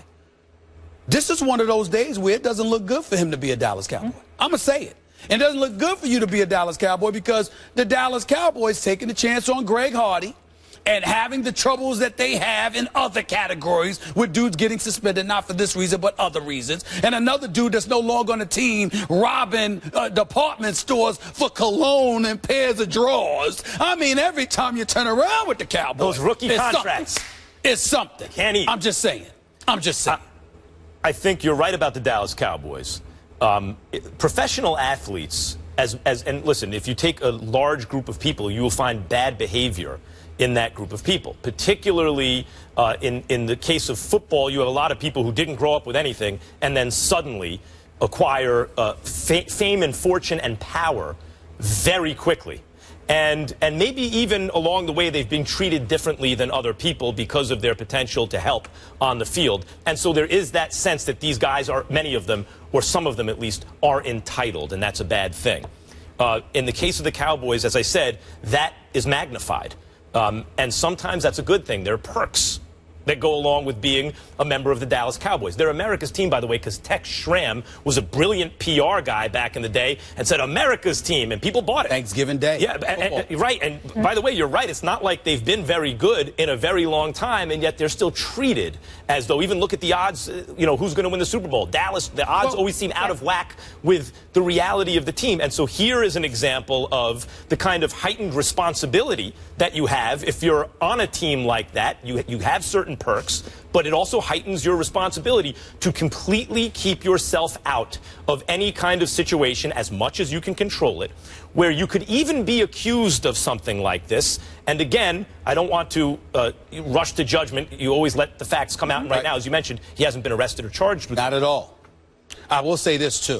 This is one of those days where it doesn't look good for him to be a Dallas Cowboy. Mm-hmm. I'm going to say it. It doesn't look good for you to be a Dallas Cowboy, because the Dallas Cowboys taking a chance on Greg Hardy and having the troubles that they have in other categories, with dudes getting suspended, not for this reason, but other reasons. And another dude that's no longer on the team robbing uh, department stores for cologne and pairs of drawers. I mean, every time you turn around with the Cowboys, those rookie it's contracts. Something. It's something. Can't eat. I'm just saying. I'm just saying. I, I think you're right about the Dallas Cowboys. Um, it, professional athletes, as, as, and listen, if you take a large group of people, you will find bad behavior in that group of people. Particularly uh, in, in the case of football, you have a lot of people who didn't grow up with anything and then suddenly acquire uh, fa fame and fortune and power very quickly. And, and maybe even along the way they've been treated differently than other people because of their potential to help on the field. And so there is that sense that these guys are, many of them, or some of them at least, are entitled, and that's a bad thing. Uh, in the case of the Cowboys, as I said, that is magnified. Um, and sometimes that's a good thing. There are perks that go along with being a member of the Dallas Cowboys. They're America's team, by the way, because Tex Schramm was a brilliant P R guy back in the day and said America's team, and people bought it. Thanksgiving Day. Yeah, and, and, right. And mm-hmm. by the way, you're right. It's not like they've been very good in a very long time, and yet they're still treated as though, even look at the odds, you know, who's going to win the Super Bowl. Dallas, the odds well, always seem out yeah. of whack with the reality of the team. And so here is an example of the kind of heightened responsibility that you have if you're on a team like that. You, you have certain perks, but it also heightens your responsibility to completely keep yourself out of any kind of situation as much as you can control it, where you could even be accused of something like this. And again, I don't want to uh, rush to judgment. You always let the facts come out. And right, right now, as you mentioned, he hasn't been arrested or charged with Not at all. I will say this, too.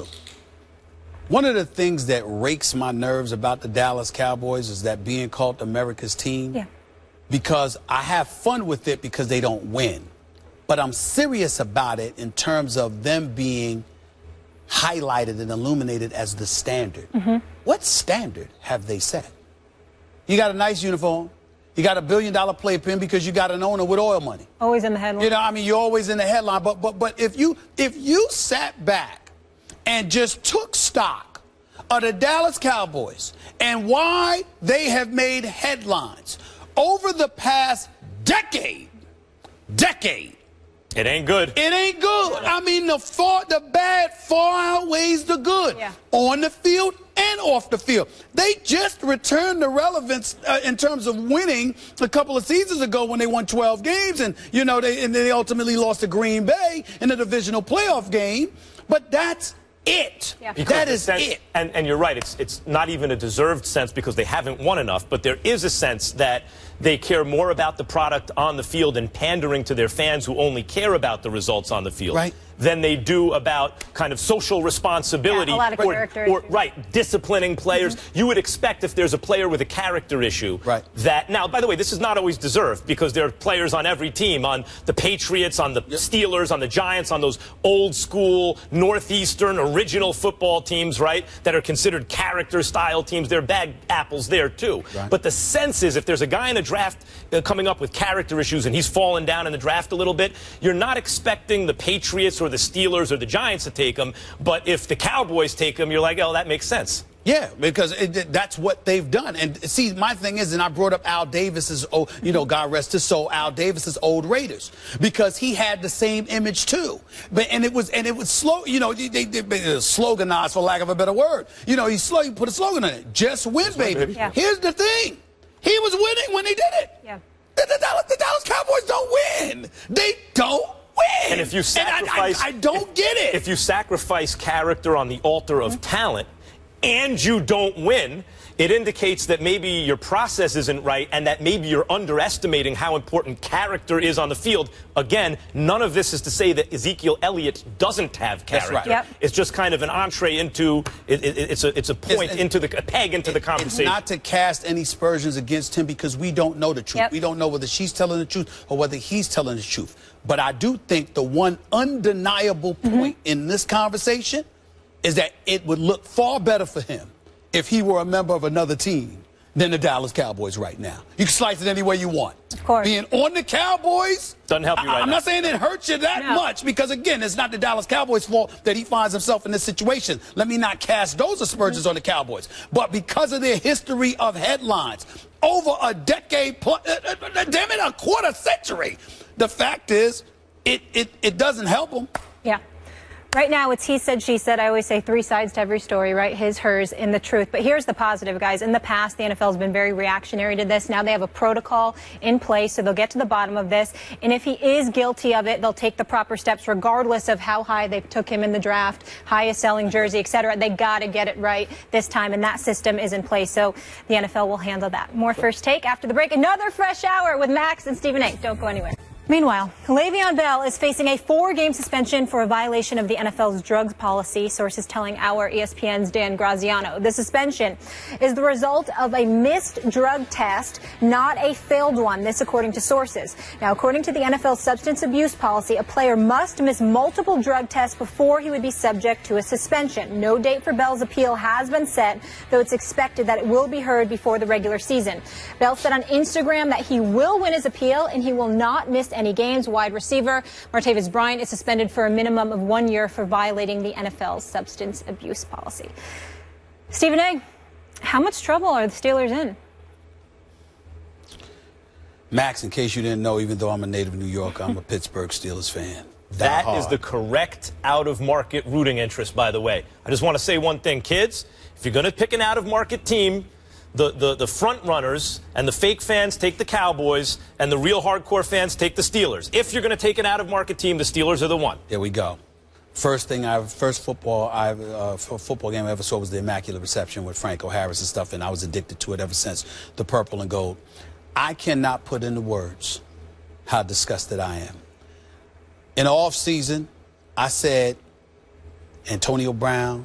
One of the things that rakes my nerves about the Dallas Cowboys is that being called America's team. Yeah. Because I have fun with it because they don't win. But I'm serious about it in terms of them being highlighted and illuminated as the standard. Mm-hmm. What standard have they set? You got a nice uniform. You got a billion dollar playpen because you got an owner with oil money. Always in the headline. You know, I mean, you're always in the headline. But but but if you if you sat back and just took stock of the Dallas Cowboys and why they have made headlines over the past decade, decade. It ain't good. It ain't good. I mean, the far, the bad far outweighs the good. Yeah. On the field and off the field. They just returned the relevance uh, in terms of winning a couple of seasons ago when they won twelve games, and you know they and they ultimately lost to Green Bay in the divisional playoff game. But that's it. Yeah. That is sense, it. And, and you're right. It's it's not even a deserved sense because they haven't won enough. But there is a sense that they care more about the product on the field and pandering to their fans who only care about the results on the field. Right. Than they do about kind of social responsibility. Yeah, a lot of or, character or issues. Right, disciplining players. Mm-hmm. You would expect if there's a player with a character issue, right. that, now, by the way, this is not always deserved because there are players on every team, on the Patriots, on the yep. Steelers, on the Giants, on those old school, Northeastern, original football teams, right, that are considered character style teams. There are bad apples there, too. Right. But the sense is if there's a guy in a draft uh, coming up with character issues and he's fallen down in the draft a little bit, you're not expecting the Patriots or the Steelers or the Giants to take him. But if the Cowboys take him, you're like, oh, that makes sense. Yeah, because it, that's what they've done. And see, my thing is, and I brought up Al Davis's, oh, you know, God rest his soul, Al Davis's old Raiders, because he had the same image too. But and it was and it was slow, you know, they, they, they sloganized, for lack of a better word. You know, he slow, he put a slogan on it: "Just win, Just baby." Win, baby. Yeah. Here's the thing: he was winning when he did it. Yeah. The, the, Dallas, the Dallas Cowboys don't win. They don't win. And if you sacrifice, I, I, I don't if, get it. If you sacrifice character on the altar of mm-hmm. talent, and you don't win, it indicates that maybe your process isn't right and that maybe you're underestimating how important character is on the field. Again, none of this is to say that Ezekiel Elliott doesn't have character. That's right. Yep. It's just kind of an entree into, it, it, it's, a, it's a point, it's, into the, a peg into it, the conversation. It's not to cast any aspersions against him because we don't know the truth. Yep. We don't know whether she's telling the truth or whether he's telling the truth. But I do think the one undeniable point mm-hmm. in this conversation is that it would look far better for him if he were a member of another team than the Dallas Cowboys right now. You can slice it any way you want. Of course. Being on the Cowboys doesn't help you right I, I'm now. not saying it hurts you that no. much because, again, it's not the Dallas Cowboys' fault that he finds himself in this situation. Let me not cast those aspersions mm-hmm. on the Cowboys. But because of their history of headlines, over a decade, plus, uh, uh, damn it, a quarter century, the fact is it, it, it doesn't help them. Yeah. Right now, it's he said, she said. I always say three sides to every story, right? His, hers, and the truth. But here's the positive, guys. In the past, the N F L has been very reactionary to this. Now they have a protocol in place, so they'll get to the bottom of this. And if he is guilty of it, they'll take the proper steps, regardless of how high they took him in the draft, highest selling jersey, et cetera. They got to get it right this time, and that system is in place. So the N F L will handle that. More First Take after the break. Another fresh hour with Max and Stephen A. Don't go anywhere. Meanwhile, Le'Veon Bell is facing a four-game suspension for a violation of the N F L's drugs policy, sources telling our E S P N's Dan Graziano. The suspension is the result of a missed drug test, not a failed one, this according to sources. Now, according to the N F L's substance abuse policy, a player must miss multiple drug tests before he would be subject to a suspension. No date for Bell's appeal has been set, though it's expected that it will be heard before the regular season. Bell said on Instagram that he will win his appeal and he will not miss any games. Wide receiver Martavis Bryant is suspended for a minimum of one year for violating the N F L's substance abuse policy. Stephen A., how much trouble are the Steelers in? Max, in case you didn't know, even though I'm a native New Yorker, I'm a Pittsburgh Steelers fan. That is the correct out-of-market rooting interest, by the way. I just want to say one thing, kids. If you're going to pick an out-of-market team, The, the, the front runners and the fake fans take the Cowboys and the real hardcore fans take the Steelers. If you're going to take an out-of-market team, the Steelers are the one. There we go. First thing I first football I uh, football game I ever saw was the Immaculate Reception with Franco Harris and stuff, and I was addicted to it ever since, the purple and gold. I cannot put into words how disgusted I am. In the off season, I said Antonio Brown,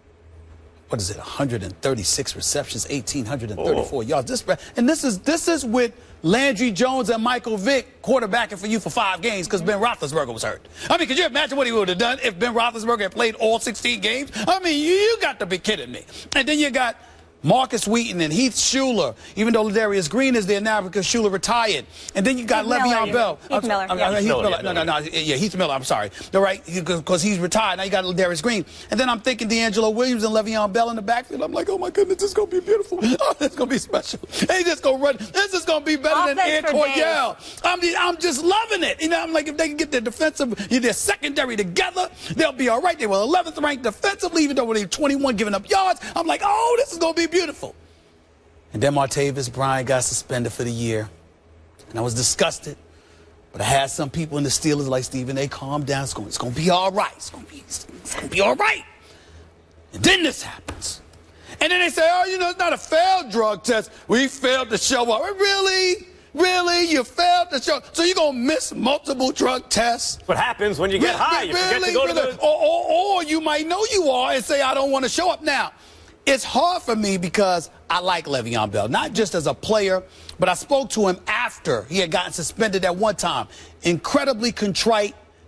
what is it, one hundred thirty-six receptions, one thousand eight hundred thirty-four oh. yards. This, and this is this is with Landry Jones and Michael Vick quarterbacking for you for five games because Ben Roethlisberger was hurt. I mean, could you imagine what he would have done if Ben Roethlisberger had played all sixteen games? I mean, you, you got to be kidding me. And then you got Marcus Wheaton and Heath Schuler, even though Darius Green is there now because Schuler retired. And then you got Heath Le'Veon Miller, Bell. Heath I'm, Miller. I'm, Yeah. I'm, Heath Miller, Miller. yeah, No, no, no. Yeah, Heath Miller. I'm sorry. All right, because he's retired. Now you got Darius Green. And then I'm thinking D'Angelo Williams and Le'Veon Bell in the backfield. I'm like, oh, my goodness, this is going to be beautiful. Oh, it's going to be special. They just going to run. This is going to be better Offense than Air for Coryell. I'm, I'm just loving it. You know, I'm like, if they can get their defensive, their secondary together, they'll be all right. They were eleventh ranked defensively, even though they were twenty-one giving up yards. I'm like, oh, this is going to be beautiful. And then Martavis Bryant got suspended for the year. And I was disgusted. But I had some people in the Steelers like, Stephen, they calm down. It's going, it's going to be all right. It's going to be, it's going to be all right. And then this happens. And then they say, oh, you know, it's not a failed drug test. We failed to show up. Really? Really? You failed to show up? So you're going to miss multiple drug tests? What happens when you get Re- high? You really, forget to go really? to the... Or, or, or you might know you are and say, I don't want to show up now. It's hard for me because I like Le'Veon Bell, not just as a player, but I spoke to him after he had gotten suspended at one time. Incredibly contrite,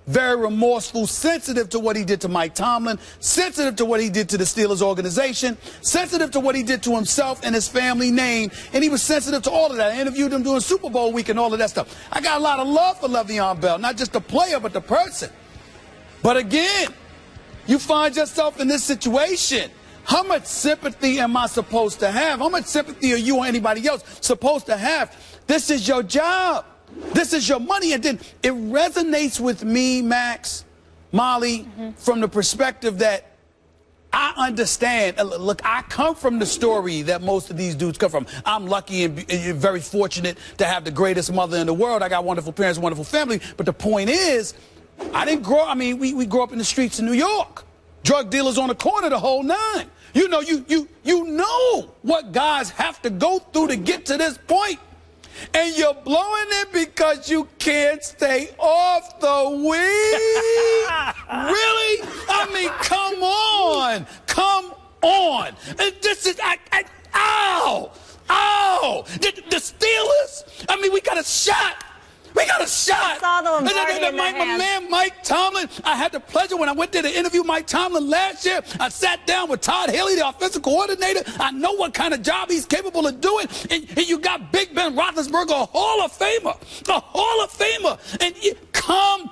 very remorseful, sensitive to what he did to Mike Tomlin, sensitive to what he did to the Steelers organization, sensitive to what he did to himself and his family name, and he was sensitive to all of that. I interviewed him during Super Bowl week and all of that stuff. I got a lot of love for Le'Veon Bell, not just the player, but the person. But again, you find yourself in this situation. How much sympathy am I supposed to have? How much sympathy are you or anybody else supposed to have? This is your job. This is your money. And then it resonates with me, Max, Molly, mm-hmm. from the perspective that I understand. Look, I come from the story that most of these dudes come from. I'm lucky and very fortunate to have the greatest mother in the world. I got wonderful parents, wonderful family. But the point is, I didn't grow I mean, we, we grew up in the streets of New York. Drug dealers on the corner, the whole nine. You know, you, you, you know what guys have to go through to get to this point. And you're blowing it because you can't stay off the weed? Really? I mean, come on. Come on. And this is, I, I, ow, ow. The, the Steelers, I mean, we got a shot. We got a shot. I saw the Lombardi and then, and then, in my, my man Mike Tomlin, I had the pleasure when I went there to interview Mike Tomlin last year. I sat down with Todd Haley, the offensive coordinator. I know what kind of job he's capable of doing. And, and you got Big Ben Roethlisberger, a Hall of Famer, a Hall of Famer. And you, come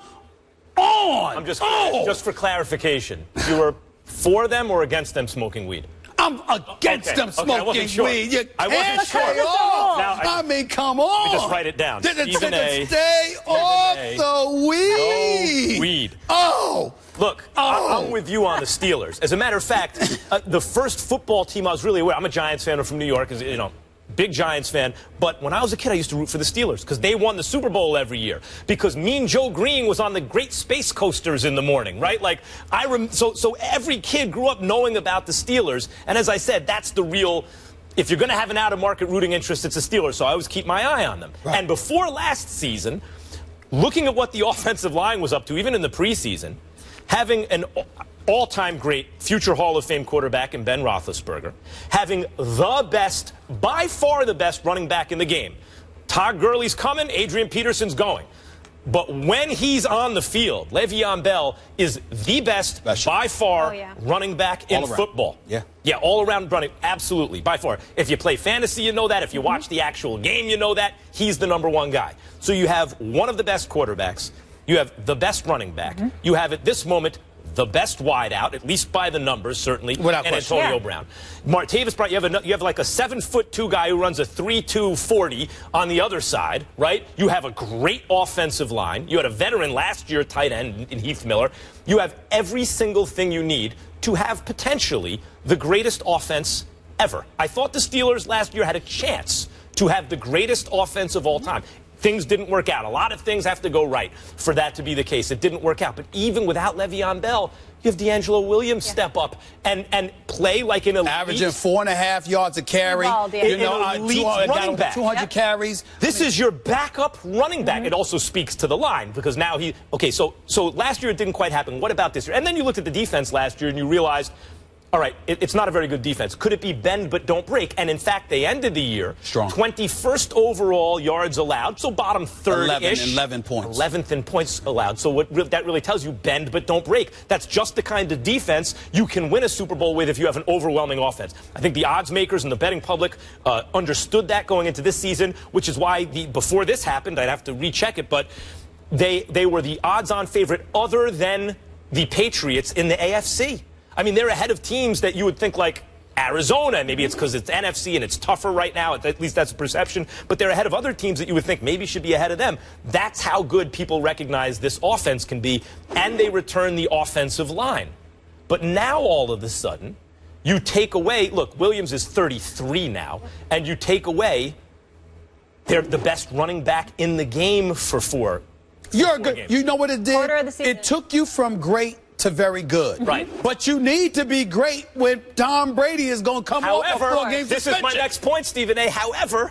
on. I'm just, oh. just for clarification, you were for them or against them smoking weed? I'm against okay. them smoking okay, sure. weed. You I wasn't can't sure. stay off. Now, I, I mean, come on. Let me just write it down. Stephen A. Stay off A. the weed. No weed. Oh. Look, oh. I'm with you on the Steelers. As a matter of fact, uh, the first football team I was really aware. I'm a Giants fan. I'm from New York. You know. Big Giants fan, but when I was a kid, I used to root for the Steelers because they won the Super Bowl every year. Because Mean Joe Green was on the great space coasters in the morning, right? Like I rem so so every kid grew up knowing about the Steelers, and as I said, that's the real. If you're going to have an out-of-market rooting interest, it's the Steelers. So I always keep my eye on them. Right. And before last season, looking at what the offensive line was up to, even in the preseason, having an all-time great future Hall of Fame quarterback in Ben Roethlisberger, having the best, by far the best running back in the game. Todd Gurley's coming, Adrian Peterson's going. But when he's on the field, Le'Veon Bell is the best, Special. by far, oh, yeah. running back in football. Yeah. Yeah, all around running, absolutely, by far. If you play fantasy, you know that. If you mm-hmm. watch the actual game, you know that. He's the number one guy. So you have one of the best quarterbacks. You have the best running back. Mm-hmm. You have, at this moment, the best wideout, at least by the numbers, certainly, Without and question. Antonio yeah. Brown. Martavis Bryant, you have, a, you have like a seven foot two guy who runs a three two forty on the other side, right? You have a great offensive line. You had a veteran last year, tight end, in Heath Miller. You have every single thing you need to have potentially the greatest offense ever. I thought the Steelers last year had a chance to have the greatest offense of all time. Things didn't work out. A lot of things have to go right for that to be the case. It didn't work out. But even without Le'Veon Bell, you have D'Angelo Williams yeah. step up and, and play like an elite. Averaging four and a half yards a carry. Ball, yeah. You know, an elite uh, running back. two hundred yep. carries. This is your backup running back. Mm-hmm. It also speaks to the line because now he, okay, so, so last year it didn't quite happen. What about this year? And then you looked at the defense last year and you realized, all right, it, it's not a very good defense. Could it be bend but don't break? And in fact, they ended the year strong. twenty-first overall yards allowed, so bottom third-ish. eleven points. eleventh in points allowed. So what re that really tells you, bend but don't break. That's just the kind of defense you can win a Super Bowl with if you have an overwhelming offense. I think the odds makers and the betting public uh, understood that going into this season, which is why the, before this happened, I'd have to recheck it, but they, they were the odds-on favorite other than the Patriots in the A F C. I mean, they're ahead of teams that you would think like Arizona. Maybe it's because it's N F C and it's tougher right now. At least that's a perception. But they're ahead of other teams that you would think maybe should be ahead of them. That's how good people recognize this offense can be. And they return the offensive line. But now all of a sudden, you take away, look, Williams is thirty-three now, and you take away they're the best running back in the game for four. For You're four good. Games. You know what it did? Quarter of the season. It took you from great to very good. Right. But you need to be great when Tom Brady is going to come However, off a four-game this suspension. is my next point, Stephen A. However,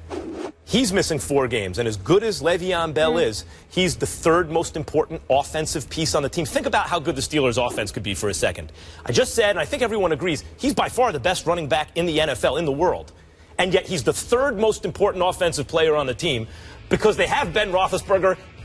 he's missing four games, and as good as Le'Veon Bell mm. is, he's the third most important offensive piece on the team. Think about how good the Steelers' offense could be for a second. I just said, and I think everyone agrees, he's by far the best running back in the N F L, in the world. And yet he's the third most important offensive player on the team because they have Ben Roethlisberger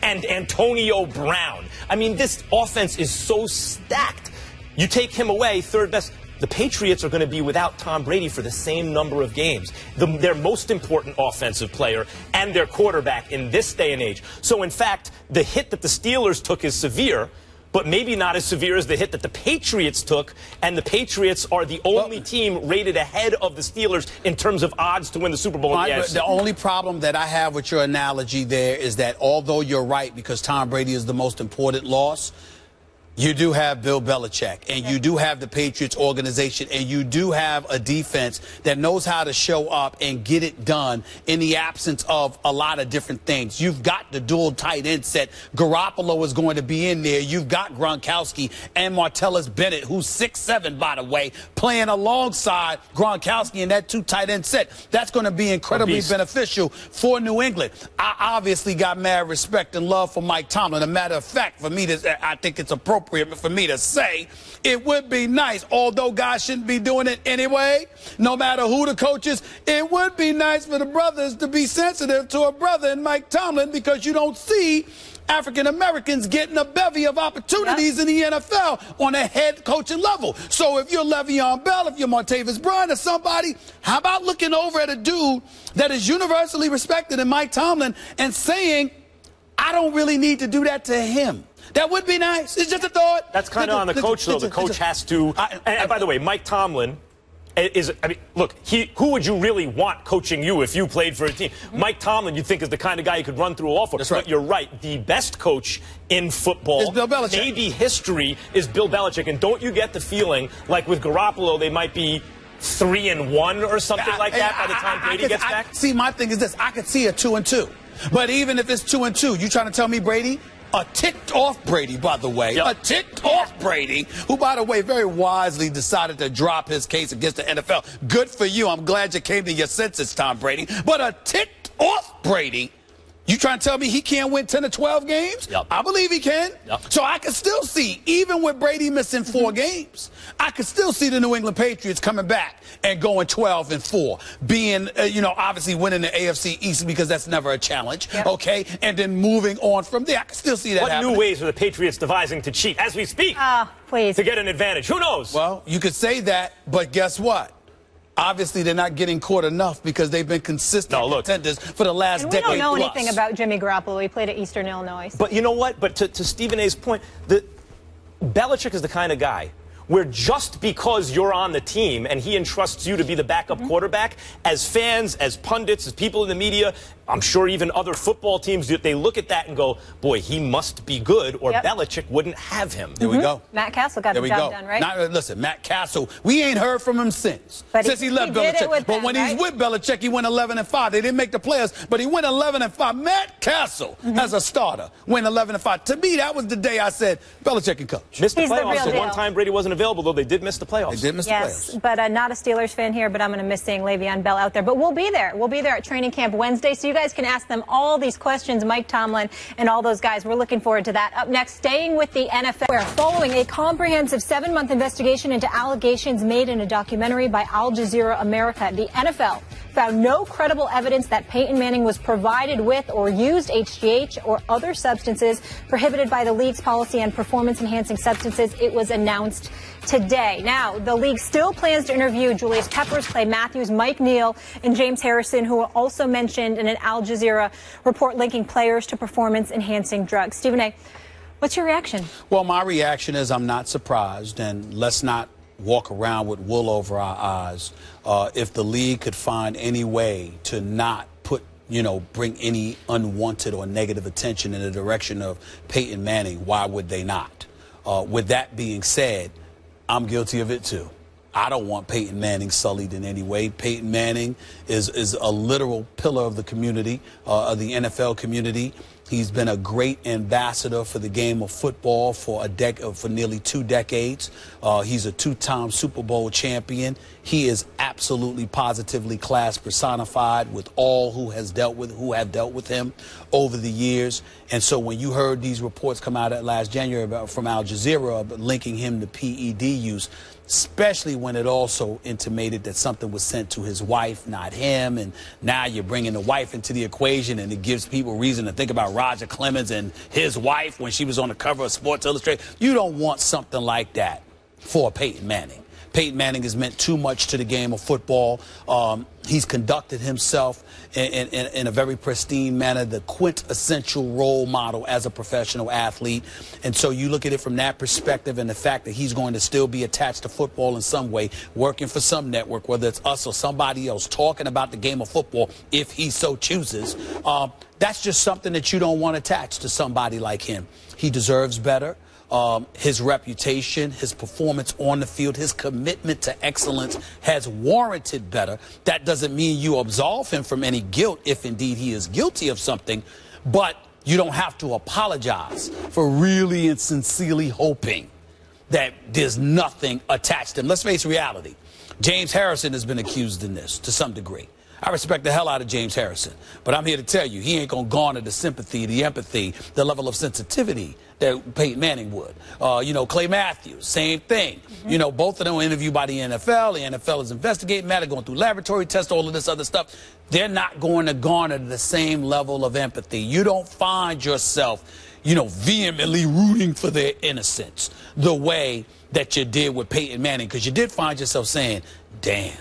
and Antonio Brown. I mean, this offense is so stacked. You take him away, third best. The Patriots are going to be without Tom Brady for the same number of games. The, their most important offensive player and their quarterback in this day and age. So, in fact, the hit that the Steelers took is severe, but maybe not as severe as the hit that the Patriots took. And the Patriots are the only well, team rated ahead of the Steelers in terms of odds to win the Super Bowl. My, in the, the only problem that I have with your analogy there is that although you're right because Tom Brady is the most important loss, you do have Bill Belichick, and you do have the Patriots organization, and you do have a defense that knows how to show up and get it done in the absence of a lot of different things. You've got the dual tight end set. Garoppolo is going to be in there. You've got Gronkowski and Martellus Bennett, who's six seven, by the way, playing alongside Gronkowski in that two tight end set. That's going to be incredibly beneficial for New England. I obviously got mad respect and love for Mike Tomlin. As a matter of fact, for me, to, I think it's appropriate for me to say it would be nice, although guys shouldn't be doing it anyway, no matter who the coach is, it would be nice for the brothers to be sensitive to a brother in Mike Tomlin, because you don't see African Americans getting a bevy of opportunities yep. in the N F L on a head coaching level. So if you're Le'Veon Bell, if you're Martavis Bryant or somebody, how about looking over at a dude that is universally respected in Mike Tomlin and saying, I don't really need to do that to him? That would be nice. It's just a thought. That's kind of on the coach, though. The coach has to. And, and by the way, Mike Tomlin is, I mean, look, he, who would you really want coaching you if you played for a team? Mm-hmm. Mike Tomlin, you think, is the kind of guy you could run through a wall for. That's right. But you're right. The best coach in football, is Bill Belichick. Maybe history, is Bill Belichick. And don't you get the feeling like with Garoppolo, they might be three and one or something I, like that I, by the time I, I, Brady I, gets I, back? See, my thing is this. I could see a two and two. But even if it's two and two, you trying to tell me Brady? A ticked-off Brady, by the way, yep. a ticked-off Brady, who, by the way, very wisely decided to drop his case against the N F L. Good for you. I'm glad you came to your senses, Tom Brady. But a ticked-off Brady, you trying to tell me he can't win ten or twelve games? Yep. I believe he can. Yep. So I can still see, even with Brady missing four mm-hmm. games, I could still see the New England Patriots coming back and going twelve and four, being, uh, you know, obviously winning the A F C East, because that's never a challenge, yep. okay? And then moving on from there. I can still see that What happening. new ways are the Patriots devising to cheat as we speak? Ah, uh, please. To get an advantage. Who knows? Well, you could say that, but guess what? Obviously, they're not getting caught enough because they've been consistent no, look, contenders for the last and decade. We don't know plus. anything about Jimmy Garoppolo. He played at Eastern Illinois. But you know what? But to, to Stephen A's point, the, Belichick is the kind of guy where just because you're on the team and he entrusts you to be the backup mm-hmm. quarterback, as fans, as pundits, as people in the media, I'm sure even other football teams, they look at that and go, boy, he must be good, or yep. Belichick wouldn't have him. There mm-hmm. we go. Matt Castle got there the we job go. done, right? Not, listen, Matt Castle, we ain't heard from him since. But since he, he left he Belichick. But them, when right? he's with Belichick, he went eleven and five. They didn't make the playoffs, but he went eleven and five. Matt Castle, mm-hmm. as a starter, went eleven and five. To me, that was the day I said, Belichick can coach. Missed the he's playoffs. The the one time Brady wasn't available, though, they did miss the playoffs. They did miss yes, the playoffs. but uh, not a Steelers fan here, but I'm going to miss seeing Le'Veon Bell out there. But we'll be there. We'll be there at training camp Wednesday, so you guys can ask them all these questions, Mike Tomlin and all those guys. We're looking forward to that. Up next, staying with the N F L. We're following a comprehensive seven-month investigation into allegations made in a documentary by Al Jazeera America. The N F L found no credible evidence that Peyton Manning was provided with or used H G H or other substances prohibited by the league's policy on performance-enhancing substances. It was announced today. Now, the league still plans to interview Julius Peppers, Clay Matthews, Mike Neal, and James Harrison, who were also mentioned in an Al Jazeera report linking players to performance-enhancing drugs. Stephen A., what's your reaction? Well, my reaction is I'm not surprised, and let's not walk around with wool over our eyes. Uh, if the league could find any way to not put, you know, bring any unwanted or negative attention in the direction of Peyton Manning, why would they not? Uh, with that being said, I'm guilty of it too. I don't want Peyton Manning sullied in any way. Peyton Manning is, is a literal pillar of the community, uh, of the N F L community. He's been a great ambassador for the game of football for a dec- for nearly two decades. Uh, he's a two-time Super Bowl champion. He is absolutely, positively class personified with all who has dealt with who have dealt with him over the years. And so when you heard these reports come out at last January about, from Al Jazeera about linking him to P E D use, especially when it also intimated that something was sent to his wife, not him. And now you're bringing the wife into the equation, and it gives people reason to think about Roger Clemens and his wife when she was on the cover of Sports Illustrated. You don't want something like that for Peyton Manning. Peyton Manning has meant too much to the game of football. Um, he's conducted himself in, in, in a very pristine manner, the quintessential role model as a professional athlete. And so you look at it from that perspective, and the fact that he's going to still be attached to football in some way, working for some network, whether it's us or somebody else, talking about the game of football if he so chooses. Um, that's just something that you don't want attached to somebody like him. He deserves better. Um, his reputation, his performance on the field, his commitment to excellence has warranted better. That doesn't mean you absolve him from any guilt if indeed he is guilty of something, but you don't have to apologize for really and sincerely hoping that there's nothing attached to him. Let's face reality. James Harrison has been accused in this to some degree. I respect the hell out of James Harrison, but I'm here to tell you, he ain't going to garner the sympathy, the empathy, the level of sensitivity that Peyton Manning would. Uh, you know, Clay Matthews, same thing. Mm-hmm. You know, both of them were interviewed by the N F L. The N F L is investigating matter, going through laboratory tests, all of this other stuff. They're not going to garner the same level of empathy. You don't find yourself, you know, vehemently rooting for their innocence the way that you did with Peyton Manning, because you did find yourself saying, damn,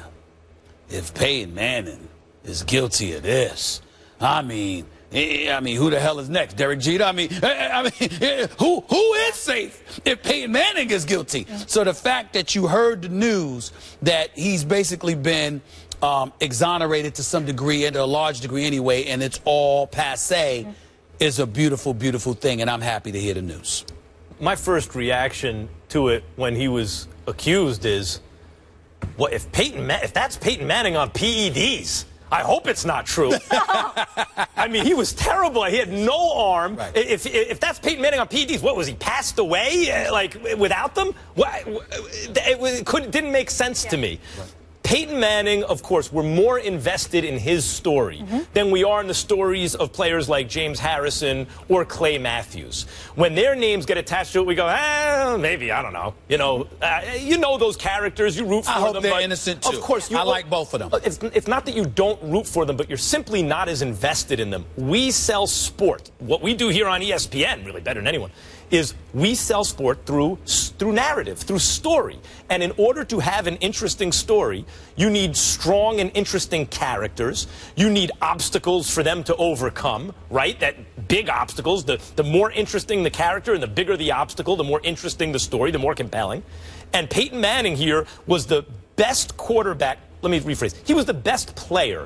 if Peyton Manning is guilty of this, I mean, I mean, who the hell is next? Derek Jeter? I mean, I mean, who who is safe if Peyton Manning is guilty? So the fact that you heard the news that he's basically been um, exonerated to some degree, and to a large degree anyway, and it's all passé, is a beautiful, beautiful thing, and I'm happy to hear the news. My first reaction to it when he was accused is, what if Peyton Ma- if that's Peyton Manning on P E Ds? I hope it's not true. I mean, he was terrible. He had no arm. Right. If, if that's Peyton Manning on P E Ds, what was he, passed away uh, like without them? What, it, it could, didn't make sense yeah. to me. Right. Peyton Manning, of course, we're more invested in his story mm-hmm. than we are in the stories of players like James Harrison or Clay Matthews. When their names get attached to it, we go, eh, maybe, I don't know. You know, uh, you know those characters, you root for I hope them. they're but innocent, too. Of course. You, I like both of them. It's, it's not that you don't root for them, but you're simply not as invested in them. We sell sport. What we do here on E S P N, really better than anyone, is we sell sport through through narrative, through story. And in order to have an interesting story, you need strong and interesting characters. You need obstacles for them to overcome, right? That big obstacles. The, the more interesting the character and the bigger the obstacle, the more interesting the story, the more compelling. And Peyton Manning here was the best quarterback. Let me rephrase. He was the best player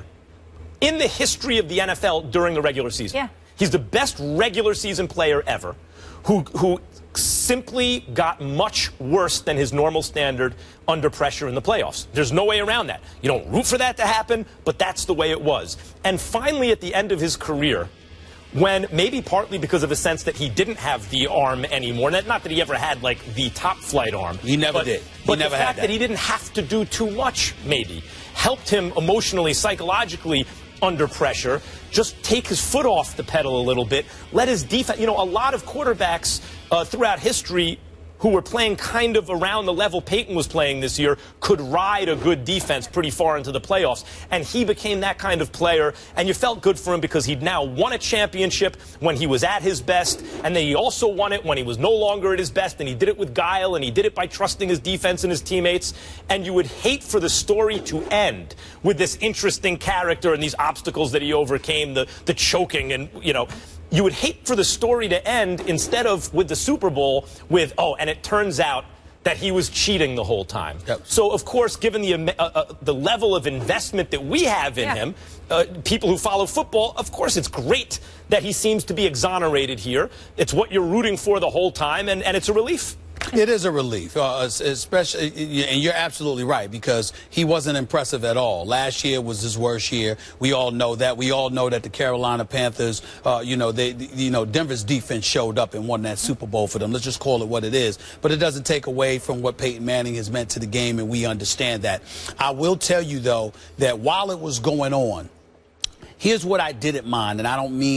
in the history of the N F L during the regular season. Yeah. He's the best regular season player ever, who, who simply got much worse than his normal standard under pressure in the playoffs. There's no way around that. You don't root for that to happen, but that's the way it was. And finally, at the end of his career, when maybe partly because of a sense that he didn't have the arm anymore, not that he ever had, like, the top flight arm. He never but, did. He but never the had fact that. that he didn't have to do too much, maybe, helped him emotionally, psychologically, under pressure, just take his foot off the pedal a little bit, let his defense, you know, a lot of quarterbacks uh, throughout history who were playing kind of around the level Peyton was playing this year could ride a good defense pretty far into the playoffs. And he became that kind of player, and you felt good for him because he'd now won a championship when he was at his best, and then he also won it when he was no longer at his best, and he did it with guile, and he did it by trusting his defense and his teammates. And you would hate for the story to end with this interesting character and these obstacles that he overcame, the, the choking and, you know, you would hate for the story to end instead of with the Super Bowl with, oh, and it turns out that he was cheating the whole time. Yep. So, of course, given the uh, uh, the level of investment that we have in yeah. him, uh, people who follow football, of course, it's great that he seems to be exonerated here. It's what you're rooting for the whole time, and, and it's a relief. It is a relief, uh, especially, and you're absolutely right, because he wasn't impressive at all. Last year was his worst year. We all know that. We all know that the Carolina Panthers, uh, you know, they, you know, Denver's defense showed up and won that Super Bowl for them. Let's just call it what it is. But it doesn't take away from what Peyton Manning has meant to the game, and we understand that. I will tell you, though, that while it was going on, here's what I didn't mind, and I don't mean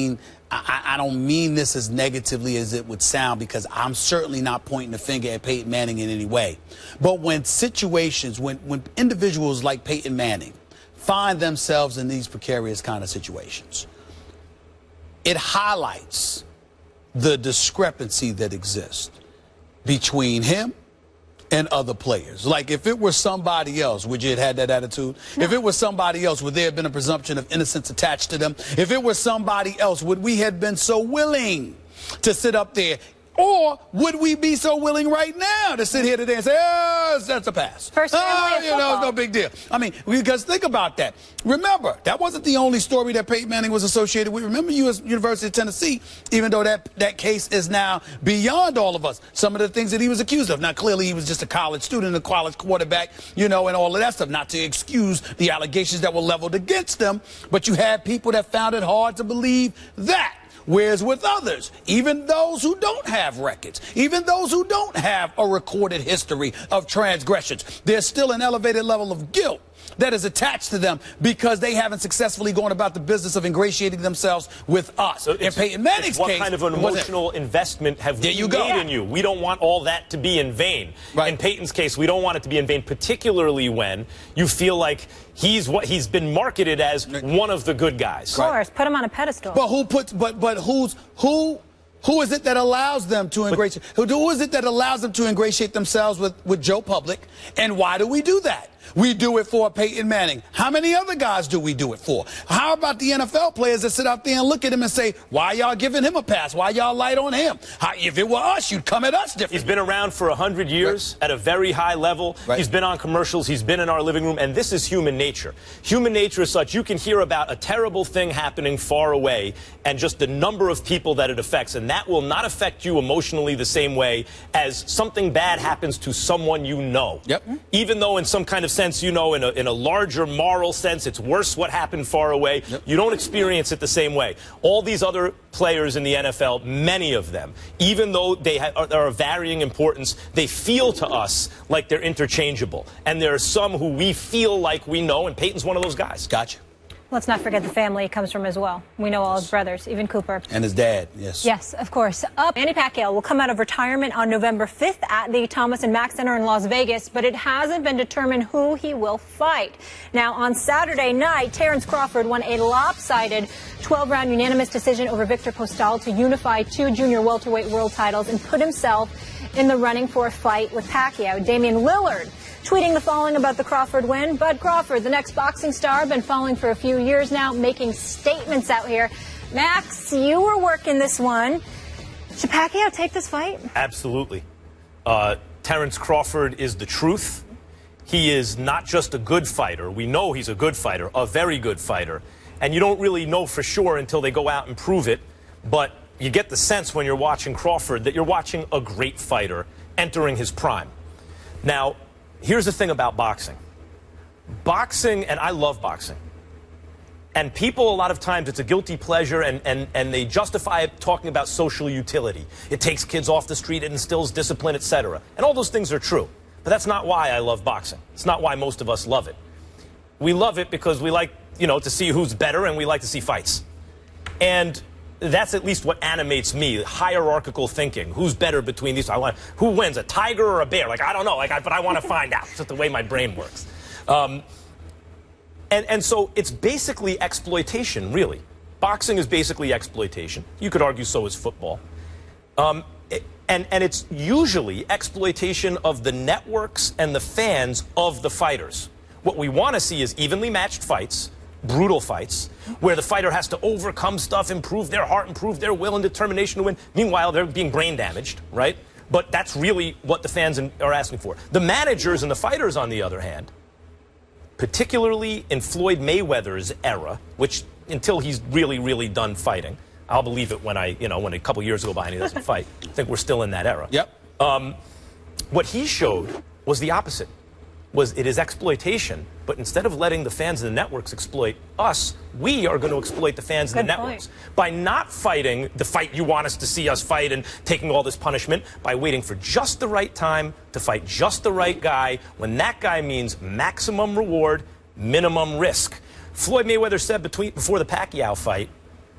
I, I don't mean this as negatively as it would sound, because I'm certainly not pointing the finger at Peyton Manning in any way. But when situations, when, when individuals like Peyton Manning find themselves in these precarious kind of situations, it highlights the discrepancy that exists between him and other players. Like, if it were somebody else, would you have had that attitude? No. If it was somebody else, would there have been a presumption of innocence attached to them? If it was somebody else, would we have been so willing to sit up there? Or would we be so willing right now to sit here today and say, oh, that's a pass? First oh, you know, it's no big deal. I mean, because think about that. Remember, that wasn't the only story that Peyton Manning was associated with. Remember, U S University of Tennessee, even though that, that case is now beyond all of us, some of the things that he was accused of. Now, clearly, he was just a college student, a college quarterback, you know, and all of that stuff, not to excuse the allegations that were leveled against them. But you had people that found it hard to believe that. Whereas with others, even those who don't have records, even those who don't have a recorded history of transgressions, there's still an elevated level of guilt that is attached to them because they haven't successfully gone about the business of ingratiating themselves with us. So in Peyton Manning's what case, kind of an emotional investment have we you made go. in you? We don't want all that to be in vain. Right. In Peyton's case, we don't want it to be in vain, particularly when you feel like he's what he's been marketed as one of the good guys. Of course, put him on a pedestal. But who puts? But but who's who? Who is it that allows them to ingratiate? Who, who is it that allows them to ingratiate themselves with, with Joe Public? And why do we do that? We do it for Peyton Manning. How many other guys do we do it for? How about the N F L players that sit out there and look at him and say, why y'all giving him a pass? Why y'all light on him? How, if it were us, you'd come at us differently. He's been around for one hundred years right. at a very high level. Right. He's been on commercials. He's been in our living room. And this is human nature. Human nature is such, you can hear about a terrible thing happening far away and just the number of people that it affects. And that will not affect you emotionally the same way as something bad happens to someone you know. Yep. Even though in some kind of sense, you know, in a, in a larger moral sense, it's worse what happened far away. Yep. You don't experience it the same way. All these other players in the N F L, many of them, even though they ha are, are of varying importance, they feel to us like they're interchangeable. And there are some who we feel like we know, and Peyton's one of those guys. Gotcha. Let's not forget the family he comes from as well. We know all his brothers, even Cooper. And his dad, yes. Yes, of course. Up, Manny Pacquiao will come out of retirement on November fifth at the Thomas and Mack Center in Las Vegas, but it hasn't been determined who he will fight. Now, on Saturday night, Terrence Crawford won a lopsided twelve round unanimous decision over Victor Postal to unify two junior welterweight world titles and put himself in the running for a fight with Pacquiao. Damian Lillard tweeting the following about the Crawford win. Bud Crawford, the next boxing star, been following for a few years now, making statements out here. Max, you were working this one. Should Pacquiao take this fight? Absolutely. Uh, Terrence Crawford is the truth. He is not just a good fighter. We know he's a good fighter, a very good fighter. And you don't really know for sure until they go out and prove it. But you get the sense when you're watching Crawford that you're watching a great fighter entering his prime. Now, here's the thing about boxing. Boxing, and I love boxing. And people, a lot of times, it's a guilty pleasure, and, and, and they justify it talking about social utility. It takes kids off the street, it instills discipline, et cetera. And all those things are true. But that's not why I love boxing. It's not why most of us love it. We love it because we like, you know, to see who's better, and we like to see fights. And that's at least what animates me, hierarchical thinking. Who's better between these? I want, who wins, a tiger or a bear? Like, I don't know, like, I, but I want to find out. It's just the way my brain works. Um, and, and so it's basically exploitation, really. Boxing is basically exploitation. You could argue so is football. Um, it, and, and it's usually exploitation of the networks and the fans of the fighters. What we want to see is evenly matched fights, brutal fights, where the fighter has to overcome stuff, improve their heart, improve their will and determination to win. Meanwhile, they're being brain damaged, right? But that's really what the fans are asking for. The managers and the fighters, on the other hand, particularly in Floyd Mayweather's era, which until he's really, really done fighting, I'll believe it when I, you know, when a couple years go by and he doesn't fight. I think we're still in that era. Yep. Um, what he showed was the opposite. Was it is exploitation, but instead of letting the fans and the networks exploit us, we are going to exploit the fans and the networks. By not fighting the fight you want us to see us fight and taking all this punishment, by waiting for just the right time to fight just the right guy, when that guy means maximum reward, minimum risk. Floyd Mayweather said between, before the Pacquiao fight,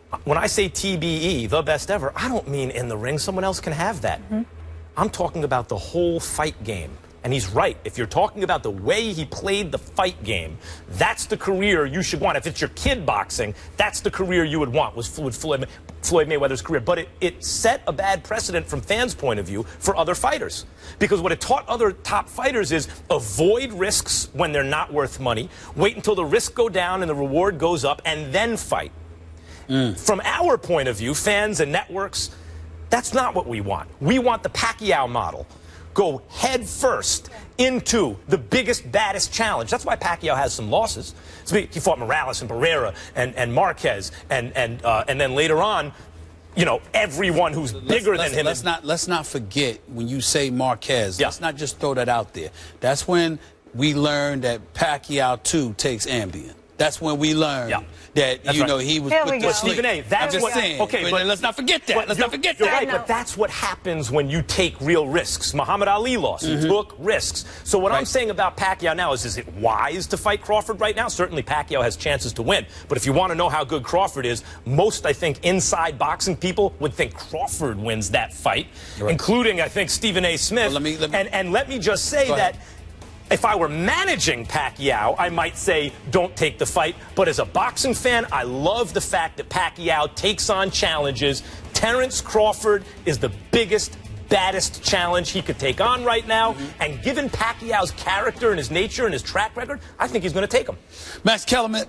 when I say T B E, the best ever, I don't mean in the ring. Someone else can have that. Mm-hmm. I'm talking about the whole fight game. And he's right. If you're talking about the way he played the fight game, that's the career you should want. If it's your kid boxing, that's the career you would want, was Floyd, Floyd Mayweather's career. But it, it set a bad precedent from fans' point of view for other fighters. Because what it taught other top fighters is avoid risks when they're not worth money, wait until the risks go down and the reward goes up, and then fight. Mm. From our point of view, fans and networks, that's not what we want. We want the Pacquiao model. Go head first into the biggest, baddest challenge. That's why Pacquiao has some losses. So he fought Morales and Barrera and, and Marquez, and and uh, and then later on, you know, everyone who's let's, bigger let's, than him. Let's not let's not forget when you say Marquez. Yeah. Let's not just throw that out there. That's when we learned that Pacquiao too takes Ambien. That's when we learned yeah. that, that's you right. know, he was there put to sleep. Stephen A., that's I'm just what, saying. Okay, but let's not forget that. Let's not forget you're that. Right, but that's what happens when you take real risks. Muhammad Ali lost. He mm-hmm. took risks. So what right. I'm saying about Pacquiao now is, is it wise to fight Crawford right now? Certainly Pacquiao has chances to win. But if you want to know how good Crawford is, most, I think, inside boxing people would think Crawford wins that fight, right. including, I think, Stephen A. Smith. Well, let me, let me, and, and let me just say that if I were managing Pacquiao, I might say don't take the fight. But as a boxing fan, I love the fact that Pacquiao takes on challenges. Terrence Crawford is the biggest, baddest challenge he could take on right now. Mm-hmm. And given Pacquiao's character and his nature and his track record, I think he's going to take him. Max Kellerman,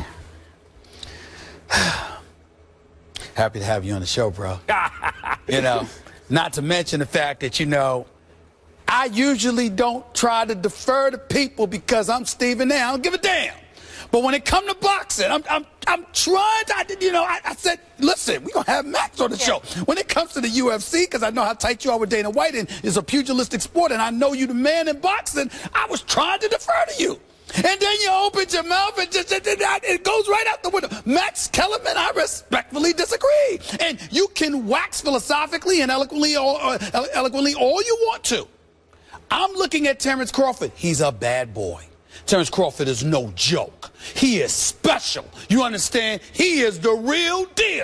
happy to have you on the show, bro. You know, not to mention the fact that, you know, I usually don't try to defer to people because I'm Stephen A. I don't give a damn. But when it comes to boxing, I'm, I'm, I'm trying to, I, you know, I, I said, listen, we're going to have Max on the yeah. show. When it comes to the U F C, because I know how tight you are with Dana White, and it's a pugilistic sport, and I know you the man in boxing, I was trying to defer to you. And then you open your mouth and just, it goes right out the window. Max Kellerman, I respectfully disagree. And you can wax philosophically and eloquently, or, or, eloquently all you want to. I'm looking at Terrence Crawford. He's a bad boy. Terrence Crawford is no joke. He is special. You understand? He is the real deal.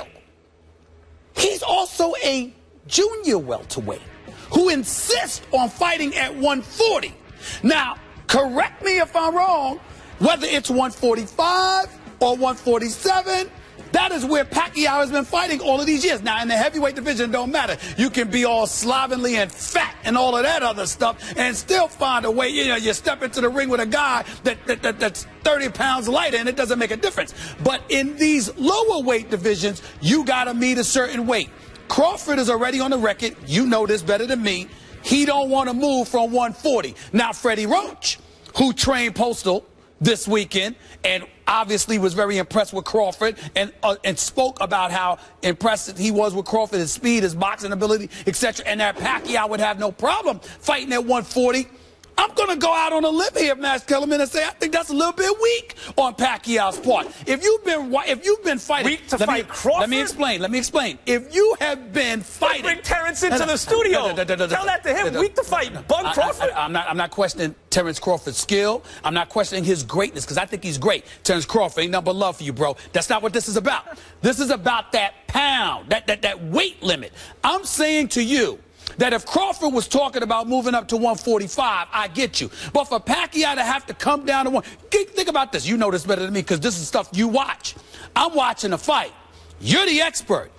He's also a junior welterweight who insists on fighting at one forty. Now, correct me if I'm wrong, whether it's one forty-five or one forty-seven, that is where Pacquiao has been fighting all of these years. Now, in the heavyweight division, it don't matter. You can be all slovenly and fat and all of that other stuff and still find a way. You know, you step into the ring with a guy that, that, that that's thirty pounds lighter, and it doesn't make a difference. But in these lower weight divisions, you got to meet a certain weight. Crawford is already on the record. You know this better than me. He don't want to move from one forty. Now, Freddie Roach, who trained Postal this weekend and obviously was very impressed with Crawford and uh, and spoke about how impressed he was with Crawford, his speed, his boxing ability, et cetera, and that Pacquiao would have no problem fighting at one forty. I'm going to go out on a limb here, Max Kellerman, and say I think that's a little bit weak on Pacquiao's part. If you've been if you've been fighting, weak to let fight me, Crawford. Let me explain. Let me explain. If you have been fighting, bring Terrence into the studio. Tell that to him. Weak to fight Bug Crawford. I, I, I'm not. I'm not questioning Terrence Crawford's skill. I'm not questioning his greatness because I think he's great. Terrence Crawford ain't nothing but love for you, bro. That's not what this is about. This is about that pound, that that that weight limit. I'm saying to you that if Crawford was talking about moving up to one forty-five, I get you. But for Pacquiao to have to come down to one, think about this. You know this better than me because this is stuff you watch. I'm watching a fight. You're the expert.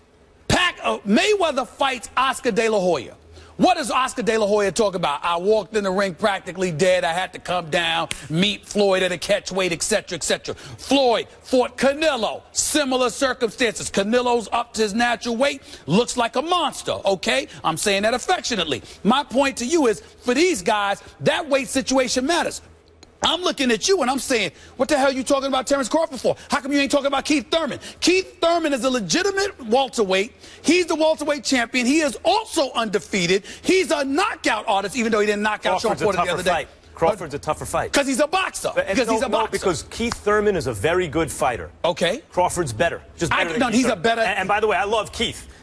Pac, uh, Mayweather fights Oscar De La Hoya. What does Oscar De La Hoya talk about? I walked in the ring practically dead. I had to come down, meet Floyd at a catch weight, et cetera, et cetera. Floyd fought Canelo. Similar circumstances. Canelo's up to his natural weight. Looks like a monster, okay? I'm saying that affectionately. My point to you is, for these guys, that weight situation matters. I'm looking at you and I'm saying, what the hell are you talking about Terrence Crawford for? How come you ain't talking about Keith Thurman? Keith Thurman is a legitimate welterweight. He's the welterweight champion. He is also undefeated. He's a knockout artist, even though he didn't knock out Sean Porter the other day. Fight. Crawford's a tougher fight. Because he's a boxer. Because no, he's a no, boxer. because Keith Thurman is a very good fighter. Okay. Crawford's better. Just better I, than no, Keith he's Thurman. a better. And, and by the way, I love Keith.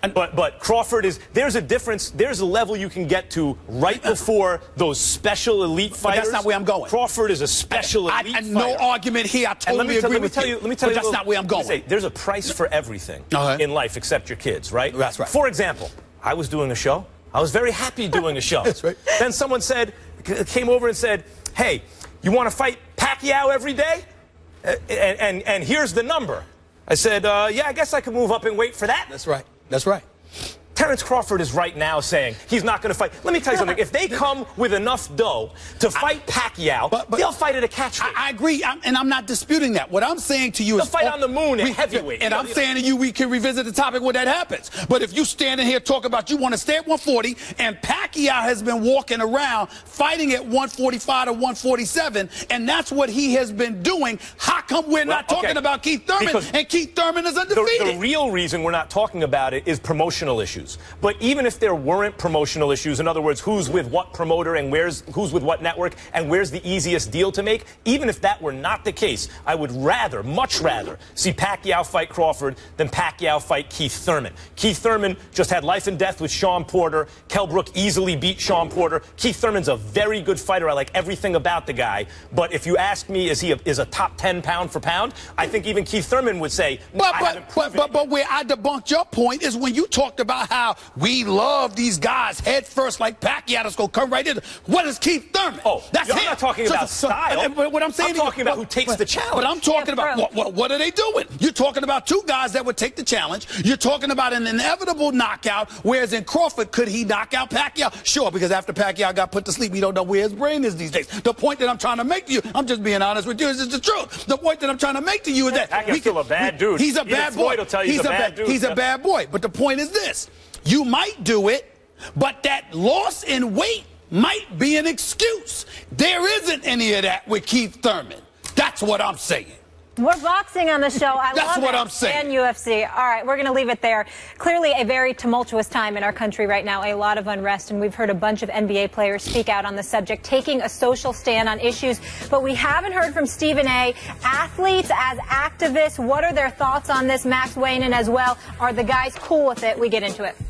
And, but but Crawford is, there's a difference, there's a level you can get to right before those special elite fighters. But that's not where I'm going. Crawford is a special I, elite I, I, fighter. No argument here. I totally let me agree let me with tell you. you. Let me tell but you. that's little, not where I'm going. Say, there's a price for everything uh-huh. in life except your kids, right? That's right. For example, I was doing a show. I was very happy doing a show. That's right. Then someone said, came over and said, hey, you want to fight Pacquiao every day? Uh, and, and, and here's the number. I said, uh, yeah, I guess I could move up and wait for that. That's right. That's right. Terrence Crawford is right now saying he's not going to fight. Let me tell you something. If they come with enough dough to fight I, Pacquiao, but, but, they'll fight at a catch weight. I, I agree, I'm, and I'm not disputing that. What I'm saying to you they'll is... fight on the moon at we, heavyweight. And I'm saying to you, we can revisit the topic when that happens. But if you stand in here talking about you want to stay at one forty, and Pacquiao has been walking around fighting at one forty-five to one forty-seven, and that's what he has been doing, how come we're well, not talking okay. about Keith Thurman, because and Keith Thurman is undefeated? The, the real reason we're not talking about it is promotional issues. But even if there weren't promotional issues, in other words, who's with what promoter and where's who's with what network and where's the easiest deal to make, even if that were not the case, I would rather, much rather, see Pacquiao fight Crawford than Pacquiao fight Keith Thurman. Keith Thurman just had life and death with Sean Porter. Kell Brook easily beat Sean Porter. Keith Thurman's a very good fighter. I like everything about the guy. But if you ask me, is he a, is a top ten pound for pound? I think even Keith Thurman would say, but, I but, haven't but, but, but where I debunked your point is when you talked about how we love these guys head first like Pacquiao that's going to come right in. What is Keith Thurman? Oh, that's I'm him. not talking so, about so, style. But what I'm saying I'm talking is, about who takes but, the challenge. But I'm talking yeah, about what, what, what are they doing? You're talking about two guys that would take the challenge. You're talking about an inevitable knockout, whereas in Crawford, could he knock out Pacquiao? Sure, because after Pacquiao got put to sleep, we don't know where his brain is these days. The point that I'm trying to make to you, I'm just being honest with you, is the truth. The point that I'm trying to make to you is that Pacquiao's still a bad dude. He's a Even bad boy. Floyd will tell you he's, he's a bad bad, dude. He's a bad boy. But the point is this. You might do it, but that loss in weight might be an excuse. There isn't any of that with Keith Thurman. That's what I'm saying. We're boxing on the show. I That's love what it. I'm saying. And U F C. All right, we're going to leave it there. Clearly a very tumultuous time in our country right now, a lot of unrest, and we've heard a bunch of N B A players speak out on the subject, taking a social stand on issues. But we haven't heard from Stephen A. Athletes as activists, what are their thoughts on this? Max weighing in as well. Are the guys cool with it? We get into it.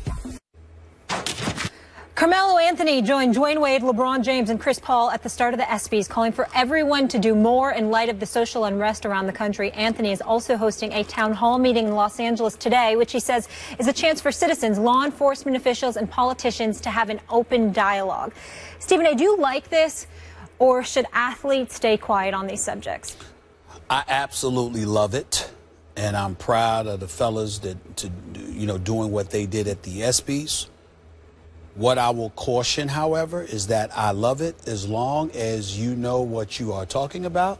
Carmelo Anthony joined Dwayne Wade, LeBron James, and Chris Paul at the start of the ESPYs, calling for everyone to do more in light of the social unrest around the country. Anthony is also hosting a town hall meeting in Los Angeles today, which he says is a chance for citizens, law enforcement officials, and politicians to have an open dialogue. Stephen A., do you like this, or should athletes stay quiet on these subjects? I absolutely love it, and I'm proud of the fellas that, to, you know, doing what they did at the ESPYs. What I will caution, however, is that I love it as long as you know what you are talking about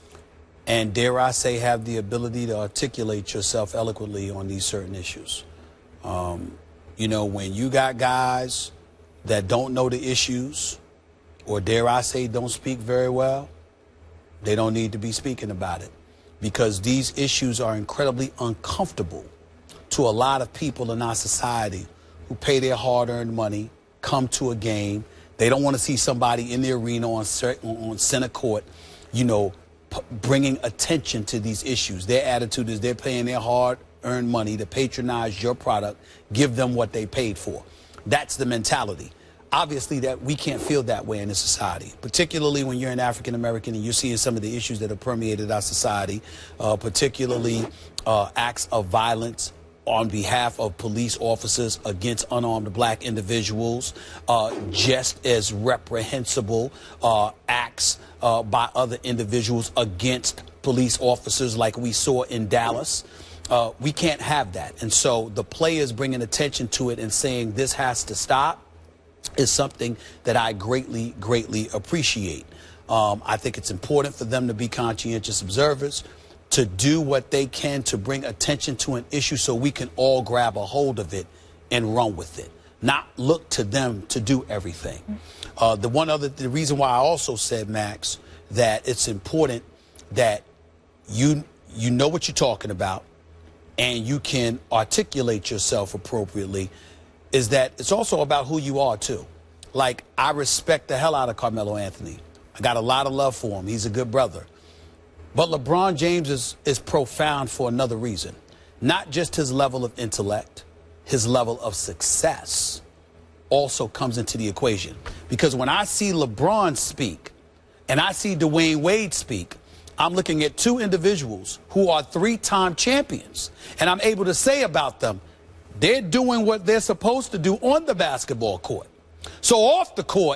and, dare I say, have the ability to articulate yourself eloquently on these certain issues. Um, you know, when you got guys that don't know the issues or, dare I say, don't speak very well, they don't need to be speaking about it because these issues are incredibly uncomfortable to a lot of people in our society who pay their hard-earned money, come to a game. They don't want to see somebody in the arena on, on center court, you know, p bringing attention to these issues. Their attitude is they're paying their hard-earned money to patronize your product, give them what they paid for. That's the mentality. Obviously, that we can't feel that way in this society, particularly when you're an African-American and you're seeing some of the issues that have permeated our society, uh, particularly uh, acts of violence on behalf of police officers against unarmed black individuals, uh, just as reprehensible uh, acts uh, by other individuals against police officers like we saw in Dallas. Uh, we can't have that. And so the players bringing attention to it and saying this has to stop is something that I greatly, greatly appreciate. Um, I think it's important for them to be conscientious observers, to do what they can to bring attention to an issue so we can all grab a hold of it and run with it, not look to them to do everything. Uh, the one other, the reason why I also said, Max, that it's important that you, you know what you're talking about and you can articulate yourself appropriately is that it's also about who you are, too. Like, I respect the hell out of Carmelo Anthony. I got a lot of love for him. He's a good brother. But LeBron James is, is profound for another reason. Not just his level of intellect, his level of success also comes into the equation. Because when I see LeBron speak and I see Dwayne Wade speak, I'm looking at two individuals who are three-time champions, and I'm able to say about them, they're doing what they're supposed to do on the basketball court. So off the court,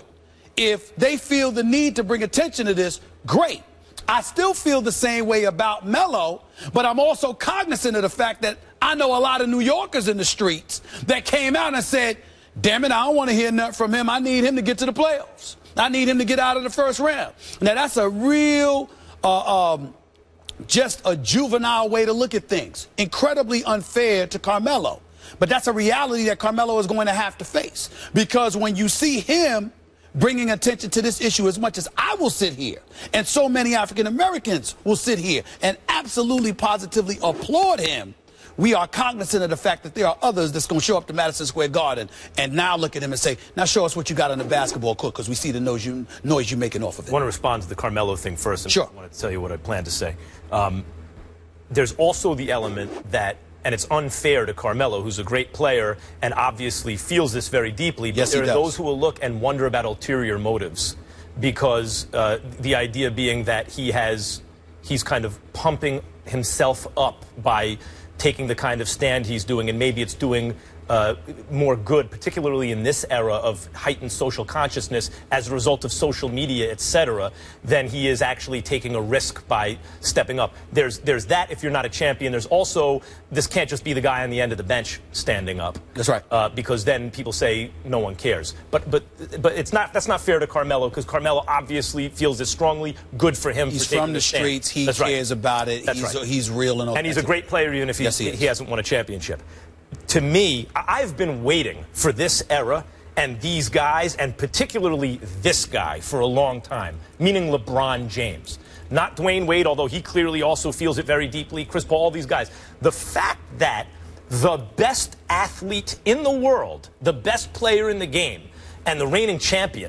if they feel the need to bring attention to this, great. I still feel the same way about Melo, but I'm also cognizant of the fact that I know a lot of New Yorkers in the streets that came out and said, damn it, I don't want to hear nothing from him. I need him to get to the playoffs. I need him to get out of the first round. Now, that's a real, uh, um, just a juvenile way to look at things. Incredibly unfair to Carmelo. But that's a reality that Carmelo is going to have to face. Because when you see him bringing attention to this issue as much as I will sit here, and so many African Americans will sit here and absolutely positively applaud him, we are cognizant of the fact that there are others that's going to show up to Madison Square Garden and now look at him and say, now show us what you got on the basketball court, because we see the noise, you, noise you're making off of it. I want to respond to the Carmelo thing first, and sure. I want to tell you what I plan to say. Um, there's also the element that, and it's unfair to Carmelo, who's a great player and obviously feels this very deeply, but yes, there are does. those who will look and wonder about ulterior motives, because uh, the idea being that he has, he's kind of pumping himself up by taking the kind of stand he's doing, and maybe it's doing uh, more good, particularly in this era of heightened social consciousness as a result of social media, et cetera, than he is actually taking a risk by stepping up. There's, there's that if you're not a champion. There's also, this can't just be the guy on the end of the bench standing up. That's right. Uh, because then people say no one cares. But, but, but it's not, that's not fair to Carmelo, because Carmelo obviously feels this strongly. Good for him. He's for from the streets. He That's cares right. about it. That's he's, right. he's real and authentic. And he's a great player, even if he's, yes, he, he hasn't won a championship. To me, I've been waiting for this era and these guys, and particularly this guy, for a long time, meaning LeBron James. Not Dwayne Wade, although he clearly also feels it very deeply, Chris Paul, all these guys. The fact that the best athlete in the world, the best player in the game, and the reigning champion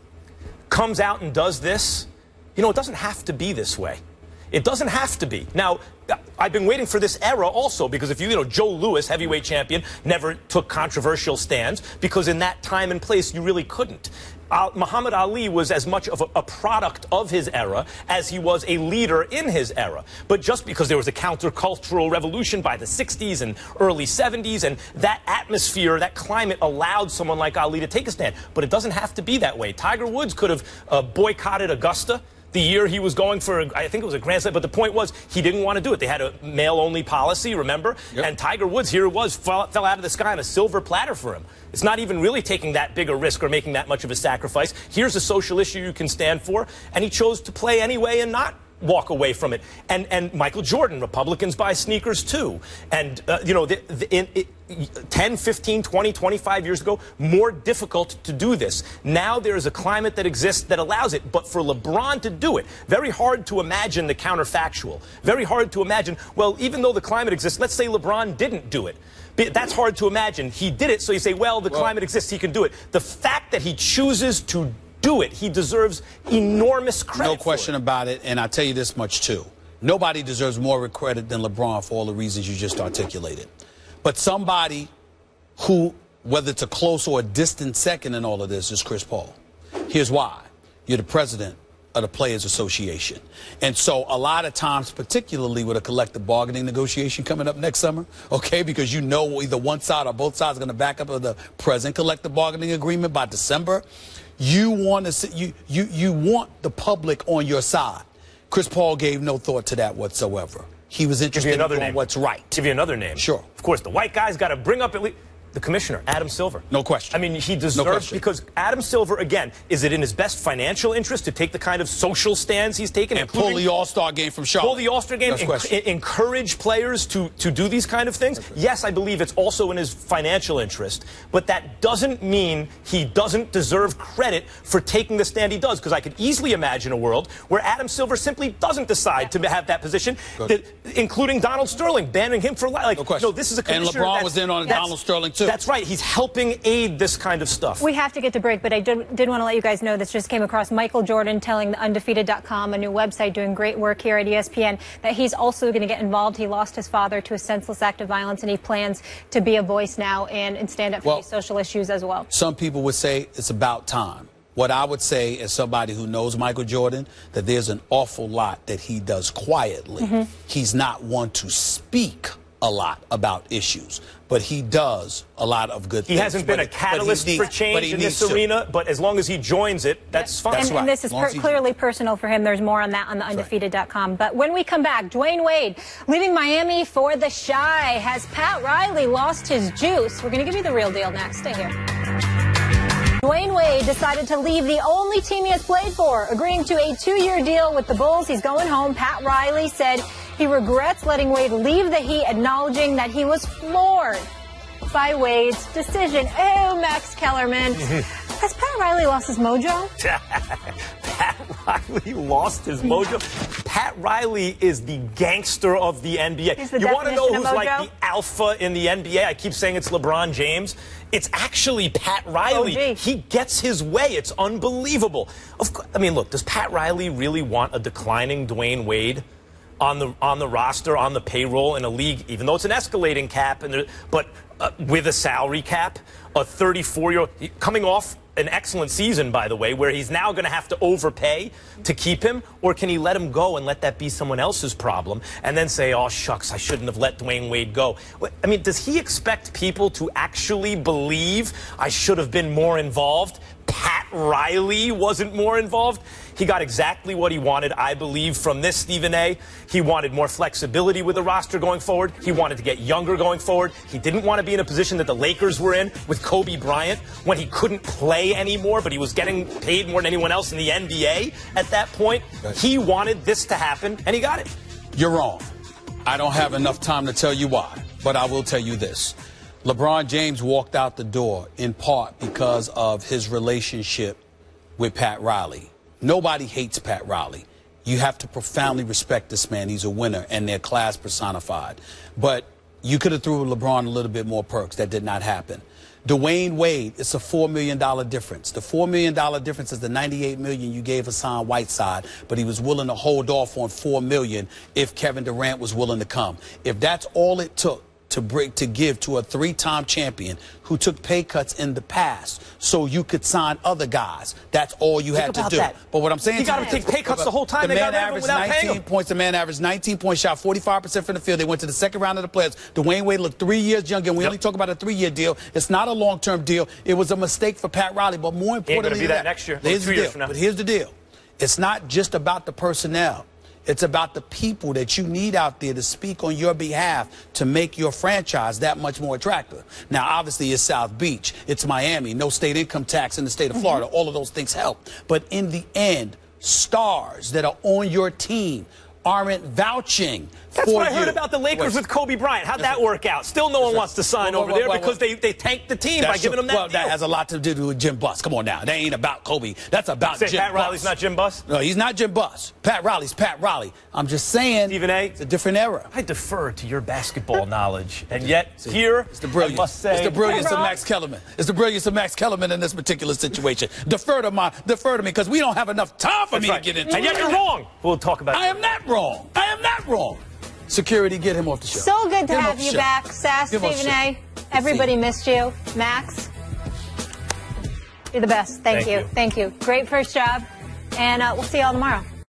comes out and does this, you know, it doesn't have to be this way. It doesn't have to be. Now, I've been waiting for this era also, because if you, you know, Joe Louis, heavyweight champion, never took controversial stands, because in that time and place you really couldn't. Uh, Muhammad Ali was as much of a, a product of his era as he was a leader in his era. But just because there was a countercultural revolution by the sixties and early seventies, and that atmosphere, that climate allowed someone like Ali to take a stand. But it doesn't have to be that way. Tiger Woods could have uh, boycotted Augusta the year he was going for, I think it was a Grand Slam, but the point was he didn't want to do it. They had a male-only policy, remember? Yep. And Tiger Woods, here it was, fell, fell out of the sky on a silver platter for him. It's not even really taking that big a risk or making that much of a sacrifice. Here's a social issue you can stand for, and he chose to play anyway and not walk away from it. And and Michael Jordan, Republicans buy sneakers too. And, uh, you know, the, the, in, it, ten, fifteen, twenty, twenty-five years ago, more difficult to do this. Now there is a climate that exists that allows it. But for LeBron to do it, very hard to imagine the counterfactual. Very hard to imagine, well, even though the climate exists, let's say LeBron didn't do it. But that's hard to imagine. He did it, so you say, well, the well, climate exists, he can do it. The fact that he chooses to do it, he deserves enormous credit. No question about it, and I'll tell you this much too. Nobody deserves more credit than LeBron for all the reasons you just articulated. But somebody who, whether it's a close or a distant second in all of this, is Chris Paul. Here's why. You're the president of the Players Association. And so a lot of times, particularly with a collective bargaining negotiation coming up next summer, okay, because you know either one side or both sides are going to back up of the present collective bargaining agreement by December, you want to see, you, you, you want the public on your side. Chris Paul gave no thought to that whatsoever. He was interested in doing what's right. Give you another name. Sure. Of course, the white guy's got to bring up at least the commissioner, Adam Silver. No question. I mean, he deserves, no, because Adam Silver, again, is it in his best financial interest to take the kind of social stands he's taken? And pull the All-Star game from Charlotte. Pull the All-Star game, enc encourage players to, to do these kind of things? Yes, I believe it's also in his financial interest, but that doesn't mean he doesn't deserve credit for taking the stand he does, because I could easily imagine a world where Adam Silver simply doesn't decide to have that position, that, including Donald Sterling, banning him for life. Like, no question. No, this is a commissioner. And LeBron was in on Donald Sterling, too. too. That's right. He's helping aid this kind of stuff. We have to get to break, but I did, did want to let you guys know this just came across. Michael Jordan telling the undefeated dot com, a new website doing great work here at E S P N, that he's also going to get involved. He lost his father to a senseless act of violence, and he plans to be a voice now and, and stand up for Well, these social issues as well. Some people would say it's about time. What I would say as somebody who knows Michael Jordan, that there's an awful lot that he does quietly. Mm-hmm. He's not one to speak a lot about issues, but he does a lot of good he things. He hasn't been but, a catalyst needs, for change in this arena, to. but as long as he joins it, that's fine. That's and, right. and this is per clearly personal for him. There's more on that on the undefeated dot com. But when we come back, Dwayne Wade leaving Miami for the Shy. Has Pat Riley lost his juice? We're going to give you the real deal next. Stay here. Dwayne Wade decided to leave the only team he has played for, agreeing to a two-year deal with the Bulls. He's going home. Pat Riley said he regrets letting Wade leave the Heat, acknowledging that he was floored by Wade's decision. Oh, Max Kellerman. Has Pat Riley lost his mojo? Pat Riley lost his mojo. Pat Riley is the gangster of the N B A. He's the You want to know definition who's of like mojo? the alpha in the N B A? I keep saying it's LeBron James. It's actually Pat Riley. O G. He gets his way. It's unbelievable. Of course, I mean, look, does Pat Riley really want a declining Dwayne Wade on the on the roster, on the payroll in a league, even though it's an escalating cap, and there, but uh, with a salary cap, a thirty-four-year-old coming off an excellent season, by the way, where he's now going to have to overpay to keep him, or can he let him go and let that be someone else's problem and then say, oh, shucks, I shouldn't have let Dwayne Wade go? I mean, does he expect people to actually believe I should have been more involved? Pat Riley wasn't more involved? He got exactly what he wanted, I believe, from this, Stephen A. He wanted more flexibility with the roster going forward. He wanted to get younger going forward. He didn't want to be in a position that the Lakers were in with Kobe Bryant when he couldn't play anymore, but he was getting paid more than anyone else in the N B A at that point. He wanted this to happen, and he got it. You're wrong. I don't have enough time to tell you why, but I will tell you this. LeBron James walked out the door in part because of his relationship with Pat Riley. Nobody hates Pat Riley. You have to profoundly respect this man. He's a winner, and they're class personified. But you could have threw LeBron a little bit more perks. That did not happen. Dwayne Wade, it's a four million dollar difference. The four million dollar difference is the ninety-eight million dollars you gave Hassan Whiteside, but he was willing to hold off on four million dollars if Kevin Durant was willing to come. If that's all it took to break to give to a three-time champion who took pay cuts in the past so you could sign other guys, that's all you Think had to about do. that. But what I'm saying He got to to take pay cuts the whole time. The They man got rid of him averaged without paying nineteen him. points. The man averaged nineteen points, shot forty-five percent from the field. They went to the second round of the players. Dwayne Wade looked three years younger, and we Yep. only talk about a three-year deal. It's not a long-term deal. It was a mistake for Pat Riley, but more He ain't importantly gonna be than that next year, or here's two the years deal. from now. But here's the deal. It's not just about the personnel. It's about the people that you need out there to speak on your behalf to make your franchise that much more attractive. Now, obviously, it's South Beach. It's Miami. No state income tax in the state of Florida. Mm-hmm. All of those things help. But in the end, stars that are on your team aren't vouching That's for what I you. heard about the Lakers Wait. with Kobe Bryant. How'd that Listen. work out? Still no one Listen. wants to sign Well, over well, there well, because well, they, they tanked the team by That's giving true. them that Well, deal. that has a lot to do with Jim Buss. Come on now. That ain't about Kobe. That's about Say Jim Pat Buss. Riley's not Jim Buss? No, he's not Jim Buss. Pat Riley's Pat Riley. I'm just saying. Stephen A. It's a different era. I defer to your basketball knowledge, and yet See, here, it's the brilliance. I must say, it's the brilliance Hey, of Rob. Max Kellerman. It's the brilliance of Max Kellerman in this particular situation. defer to my, defer to me, because we don't have enough time for That's me right. to get into And yet it. you're wrong. We'll talk about it. I am not wrong. I am not wrong. Security, get him off the show. So good to Get him off have the you show. back, Sass, Get him off the Stephen show. A. Everybody missed you. Max, you're the best. Thank, Thank you. you. Thank you. Great first job, and uh, we'll see you all tomorrow.